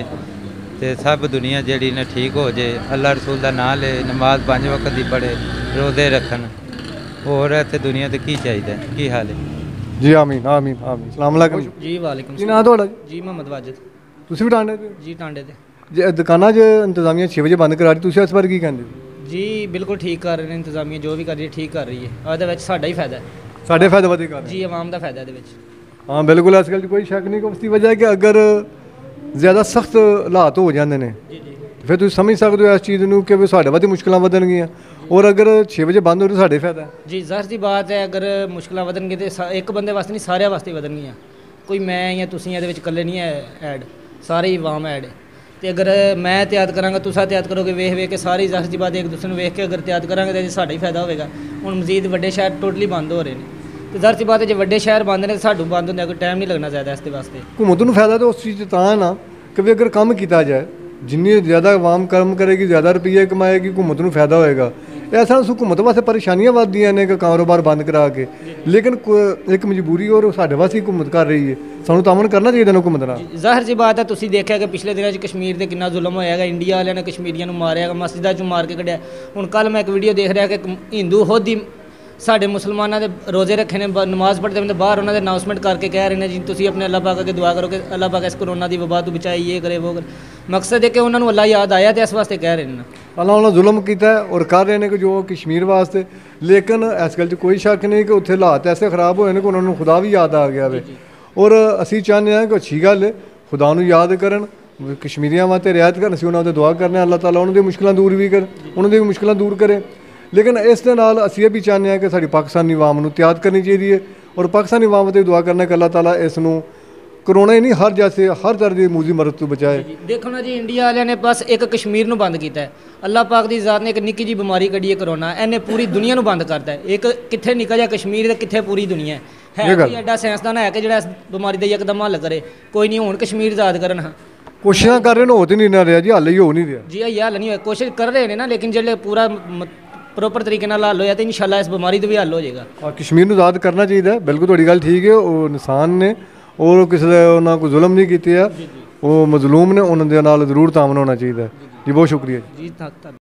ਤੇ ਸਭ ਦੁਨੀਆ ਜਿਹੜੀ ਨੇ ਠੀਕ ਹੋ ਜੇ। ਅੱਲਾ ਰਸੂਲ ਦਾ ਨਾਮ ਲੈ, ਨਮਾਜ਼ ਪੰਜ ਵਕਤ ਦੀ ਪੜ੍ਹੇ, ਰੋਜ਼ੇ ਰੱਖਣ। ਹੋਰ ਇੱਥੇ ਦੁਨੀਆ ਤੇ ਕੀ ਚਾਹੀਦਾ? ਕੀ ਹਾਲ ਹੈ ਜੀ ਆਮੀਨ ਆਮੀਨ ਆਮੀਨ। ਸਲਾਮ ਅਲੈਕੁਮ ਜੀ ਵਾਲੇਕੁਮ ਕੀ ਨਾਂ ਤੁਹਾਡਾ ਜੀ? ਜੀ ਮੁਹੰਮਦ ਵਾਜਿਦ ਤੁਸੀਂ ਵੀ ਟਾਂਡੇ ਦੇ? ਜੀ ਟਾਂਡੇ ਦੇ ਜੇ ਦੁਕਾਨਾਂ 'ਚ ਇੰਤਜ਼ਾਮੀਆ ਛੇ ਵਜੇ ਬੰਦ ਕਰਾ ਰਹੀ, ਤੁਸੀਂ ਇਸ ਬਾਰੇ ਕੀ ਕਹਿੰਦੇ ਹੋ? ਜੀ ਬਿਲਕੁਲ ਠੀਕ ਕਰ ਰਹੇ ਨੇ ਇੰਤਜ਼ਾਮੀਆ, ਜੋ ਵੀ ਕਰ ਰਹੀ ਹੈ ਠੀਕ ਕਰ ਰਹੀ ਹੈ। ਉਹਦੇ ਵਿੱਚ ਸਾਡਾ ਹੀ ਫਾਇਦਾ ਹੈ ਸਾਡੇ ਫਾਇਦੇ ਵਾਸਤੇ ਕਰ ਰਹੇ ਜੀ, ਆਵਾਮ ਦਾ ਫਾਇਦਾ ਇਹਦੇ ਵਿੱਚ। ਹਾਂ ਬਿਲਕੁਲ, ਇਸ ਗੱਲ 'ਚ ਕੋਈ ਸ਼ੱਕ ਨਹੀਂ ਕਿ ਉਸ ਦੀ ਵਜ੍ਹਾ ਹੈ ਕਿ ਅਗਰ ਜ਼ਿਆਦਾ ਸਖਤ ਹਾਲਾਤ ਹੋ ਜਾਂਦੇ ਨੇ ਜੀ ਜੀ ਫਿਰ ਤੁਸੀਂ ਸਮਝ ਸਕਦੇ ਹੋ ਇਸ ਚੀਜ਼ ਨੂੰ ਕਿ ਵੀ ਸਾਡੇ ਵਾਸਤੇ ਮੁਸ਼ਕਲਾਂ ਵਧਣਗੀਆਂ ਔਰ ਅਗਰ ਛੇ ਵਜੇ ਬੰਦ ਹੋ ਰਿਹਾ ਸਾਡੇ ਫਾਇਦਾ ਹੈ। ਜੀ ਜ਼ਾਹਿਰ ਦੀ ਬਾਤ ਹੈ, ਅਗਰ ਮੁਸ਼ਕਲਾਂ ਵਧਣਗੇ ਤੇ ਸਾ- ਇੱਕ ਬੰਦੇ ਵਾਸਤੇ ਨਹੀਂ ਸਾਰਿਆਂ ਵਾਸਤੇ ਹੀ ਵਧਣਗੀਆਂ। ਕੋਈ ਮੈਂ ਜਾਂ ਤੁਸੀਂ ਇਹਦੇ ਵਿੱਚ ਇਕੱਲੇ ਨਹੀਂ ਹੈ ਐਡ, ਸਾਰੇ ਹੀ ਆਵਾਮ ਐਡ ਹੈ। ਤੇ ਅਗਰ ਮੈਂ ਇhtiyਾਤ ਕਰਾਂਗਾ, ਤੁਸੀਂ ਇhtiyਾਤ ਕਰੋਗੇ, ਵੇਖ ਵੇਖ ਕੇ ਸਾਰੇ ਜ਼ਾਹਿਰ ਦੀ ਬਾਤ ਇੱਕ ਦੂਸਰੇ ਨੂੰ ਵੇਖ ਕੇ ਅਗਰ ਇhtiyਾਤ ਕਰਾਂਗੇ ਤਾਂ ਸਾਡਾ ਹੀ ਫਾਇਦਾ ਹੋਵੇਗਾ। ਹੁਣ ਮਜ਼ੀਦ ਵੱਡੇ ਸ਼ਹਿਰ ਟੋਟਲੀ ਬੰਦ ਹੋ ਰਹੇ ਨੇ ਤੇ ਜ਼ਾਹਿਰ ਦੀ ਬਾਤ ਹੈ ਜੇ ਵੱਡੇ ਸ਼ਹਿਰ ਬੰਦ ਨੇ ਤਾਂ ਸਾਨੂੰ ਬੰਦ ਹੁੰਦਿਆਂ ਕੋਈ ਟਾਈਮ ਨਹੀਂ ਲੱਗਣਾ ਚਾਹੀਦਾ ਇਸ ਦੇ ਵਾਸਤੇ। ਹਕੂਮਤ ਨੂੰ ਫਾਇਦਾ ਤਾਂ ਉਸ ਚੀਜ਼ 'ਚ ਤਾਂ ਹੈ ਨਾ ਕਿ ਵੀ ਅਗਰ ਕੰਮ ਕੀਤਾ ਜਾਏ, ਜਿੰਨੀ ਜ਼ਿਆਦਾ ਆਵਾਮ ਕੰਮ ਕਰੇਗੀ ਜ਼ਿਆਦਾ ਰੁਪਈਏ ਕਮਾਏਗੀ, ਹਕੂਮਤ ਨੂੰ ਫਾਇਦਾ ਹੋਏਗਾ। ਐਸਾ ਹਕੂਮਤ ਵਾਸਤੇ ਪਰੇਸ਼ਾਨੀਆਂ ਵੱਧਦੀਆਂ ਨੇ ਕਿ ਕਾਰੋਬਾਰ ਬੰਦ ਕਰਾ ਕੇ, ਲੇਕਿਨ ਕੋ- ਇੱਕ ਮਜਬੂਰੀ ਔਰ ਸਾਡੇ ਵਾਸਤੇ ਹਕੂਮਤ ਕਰ ਰਹੀ ਹੈ, ਸਾਨੂੰ ਤਾਮਨ ਕਰਨਾ ਚਾਹੀਦਾ ਨਾ ਹਕੂਮਤ ਨਾਲ। ਜ਼ਾਹਿਰ ਜੀ ਬਾਤ ਹੈ, ਤੁਸੀਂ ਦੇਖਿਆ ਕਿ ਪਿਛਲੇ ਦਿਨਾਂ 'ਚ ਕਸ਼ਮੀਰ ਤੇ ਕਿੰਨਾ ਜ਼ੁਲਮ ਹੋਇਆ ਹੈਗਾ। ਇੰਡੀਆ ਵਾਲਿਆਂ ਨੇ ਕਸ਼ਮੀਰੀਆਂ ਨੂੰ ਮਾਰਿਆ, ਮਸਜਿਦਾਂ 'ਚੋਂ ਮਾਰ ਕੇ ਕੱਢਿਆ। ਹੁਣ ਕੱਲ ਮੈਂ ਇੱਕ ਵੀਡੀਓ ਦੇਖ ਰਿਹਾ ਕਿ ਇੱਕ ਹਿੰਦੂ ਖੁਦ ਹੀ ਸਾਡੇ ਮੁਸਲਮਾਨਾਂ ਦੇ ਰੋਜ਼ੇ ਰੱਖੇ ਨੇ, ਬ- ਨਮਾਜ਼ ਪੜ੍ਹਦੇ ਨੇ, ਬਾਹਰ ਉਹਨਾਂ ਦੇ ਅਨਾਉਂਸਮੈਂਟ ਕਰਕੇ ਕਹਿ ਰਹੇ ਨੇ ਜੀ ਤੁਸੀਂ ਆਪਣੇ ਅੱਲਾਹ ਪਾਕ ਅੱਗੇ ਦੁਆ ਕਰੋ ਕਿ ਅੱਲਾਹ ਪਾਕ ਇਸ ਕਰੋਨਾ ਦੀ ਵਬਾ ਤੋਂ ਬਚਾਏ, ਇਹ ਕਰੇ ਉਹ ਕਰੇ। ਮਕਸਦ ਹੈ ਕਿ ਉਹਨਾਂ ਨੂੰ ਅੱਲਾਹ ਯਾਦ ਆਇਆ ਤੇ ਇਸ ਵਾਸਤੇ ਕਹਿ ਰਹੇ ਨੇ। ਅੱਲਾਹ ਉਹਨਾਂ ਜ਼ੁਲਮ ਕੀਤਾ ਹੈ ਔਰ ਕਰ ਰਹੇ ਨੇ ਕਿ ਜੋ ਕਸ਼ਮੀਰ ਵਾਸਤੇ, ਲੇਕਿਨ ਇਸ ਗੱਲ 'ਚ ਕੋਈ ਸ਼ੱਕ ਨਹੀਂ ਕਿ ਉੱਥੇ ਹਾਲਾਤ ਐਸੇ ਖਰਾਬ ਹੋਏ ਨੇ ਕਿ ਉਹਨਾਂ ਨੂੰ ਖੁਦਾ ਵੀ ਯਾਦ ਆ ਗਿਆ ਵੇ। ਔਰ ਅਸੀਂ ਚਾਹੁੰਦੇ ਹਾਂ ਕਿ ਅੱਛੀ ਗੱਲ ਹੈ, ਖੁਦਾ ਨੂੰ ਯਾਦ ਕਰਨ, ਕਸ਼ਮੀਰੀਆਂ ਵਾਸਤੇ ਰਿਆਇਤ ਕਰਨ, ਅਸੀਂ ਉਹਨਾਂ ਦੇ ਦੁਆ ਕਰਨੇ ਹਾਂ ਅੱਲਾਹ ਤਾਲਾ ਉਹਨਾਂ ਦੀਆਂ ਮੁਸ਼ਕਲਾਂ ਦੂਰ ਵੀ ਕਰ ਉਹਨਾਂ ਦੀਆਂ ਵੀ ਮੁਸ਼ਕਲਾਂ ਦੂਰ ਕਰੇ। ਲੇਕਿਨ ਇਸ ਦੇ ਨਾਲ ਅਸੀਂ ਇਹ ਵੀ ਚਾਹੁੰਦੇ ਹਾਂ ਕਿ ਸਾਡੀ ਪਾਕਿਸਤਾਨੀ ਆਵਾਮ ਨੂੰ ਇhtiyਾਤ ਕਰਨੀ ਚਾਹੀਦੀ ਹੈ ਔਰ ਪਾਕਿਸਤਾਨੀ ਆਵਾਮ ਤੇ ਦੁਆ ਕਰਨਾ ਕਿ ਅੱਲਾਹ ਤਾਲਾ ਇਸ ਨੂੰ ਕਰੋਨਾ ਹੀ ਨਹੀਂ ਹਰ ਜੈਸੇ ਹਰ ਤਰ੍ਹਾਂ ਦੀ ਮੂਜੀ ਮਰਦ ਤੋਂ ਬਚਾਏ। ਦੇਖੋ ਨਾ ਜੀ, ਇੰਡੀਆ ਵਾਲਿਆਂ ਨੇ ਬਸ ਇੱਕ ਕਸ਼ਮੀਰ ਨੂੰ ਬੰਦ ਕੀਤਾ ਹੈ। ਅੱਲਾਹ ਪਾਕ ਦੀ ਜ਼ਾਤ ਨੇ ਇੱਕ ਨਿੱਕੀ ਜੀ ਬਿਮਾਰੀ ਕੱਢੀ ਹੈ ਕਰੋਨਾ, ਇਹਨੇ ਪੂਰੀ ਦੁਨੀਆ ਨੂੰ ਬੰਦ ਕਰਤਾ ਹੈ। ਇੱਕ ਕਿੱਥੇ ਨਿੱਕਾ ਜਿਹਾ ਕਸ਼ਮੀਰ ਤੇ ਕਿੱਥੇ ਪੂਰੀ ਦੁਨੀਆ ਹੈ। ਹੈ ਕੋਈ ਐਡਾ ਸਾਇੰਸਦਾਨ ਹੈ ਕਿ ਜਿਹੜਾ ਇਸ ਬਿਮਾਰੀ ਦਾ ਇੱਕਦਮ ਹੱਲ ਕਰੇ? ਕੋਈ ਨਹੀਂ। ਹੁਣ ਕਸ਼ਮੀਰ ਆਜ਼ਾਦ ਕਰਨ, ਹਾਂ ਕੋਸ਼ਿਸ਼ਾਂ ਕਰ ਰਹੇ ਨੇ, ਹੋ ਤੇ ਨਹੀਂ ਨਾ ਰਿਹਾ ਜੀ, ਹੱਲ ਹੀ ਹੋ ਨਹੀਂ ਰਿਹਾ ਜੀ। ਇਹ ਹੱਲ ਨਹੀਂ ਹੋਇਆ, ਕੋਸ਼ਿਸ਼ ਕਰ ਰਹੇ ਨੇ ਨਾ, ਲੇਕਿਨ ਜਿਹੜੇ ਪੂਰਾ ਪ੍ਰੋਪਰ ਤਰੀਕੇ ਨਾਲ ਹੱਲ ਹੋਇਆ ਤਾਂ ਇਨਸ਼ਾਅੱਲਾ ਇਸ ਬਿਮਾਰੀ ਤੋਂ ਵੀ ਹੱਲ ਹੋ ਜਾਏਗਾ। ਔਰ ਕਸ਼ਮੀਰ ਨੂੰ ਆਜ਼ਾਦ ਕਰਨਾ ਚਾਹੀਦਾ। ਬਿਲਕੁਲ ਤੁਹਾਡੀ ਗੱਲ ਠੀਕ ਹੈ, ਉਹ ਇਨਸਾਨ ਨੇ ਔਰ ਕਿਸੇ ਦਾ ਉਹਨਾਂ ਕੋਈ ਜ਼ੁਲਮ ਨਹੀਂ ਕੀਤੇ ਆ, ਉਹ ਮਜ਼ਲੂਮ ਨੇ, ਉਹਨਾਂ ਦੇ ਨਾਲ ਜ਼ਰੂਰ ਤਾਮਨ ਹੋਣਾ ਚਾਹੀਦਾ ਜੀ। ਬਹੁਤ ਸ਼ੁਕਰੀਆ ਜੀ। ਜੀ ਧੰਨਵਾਦ।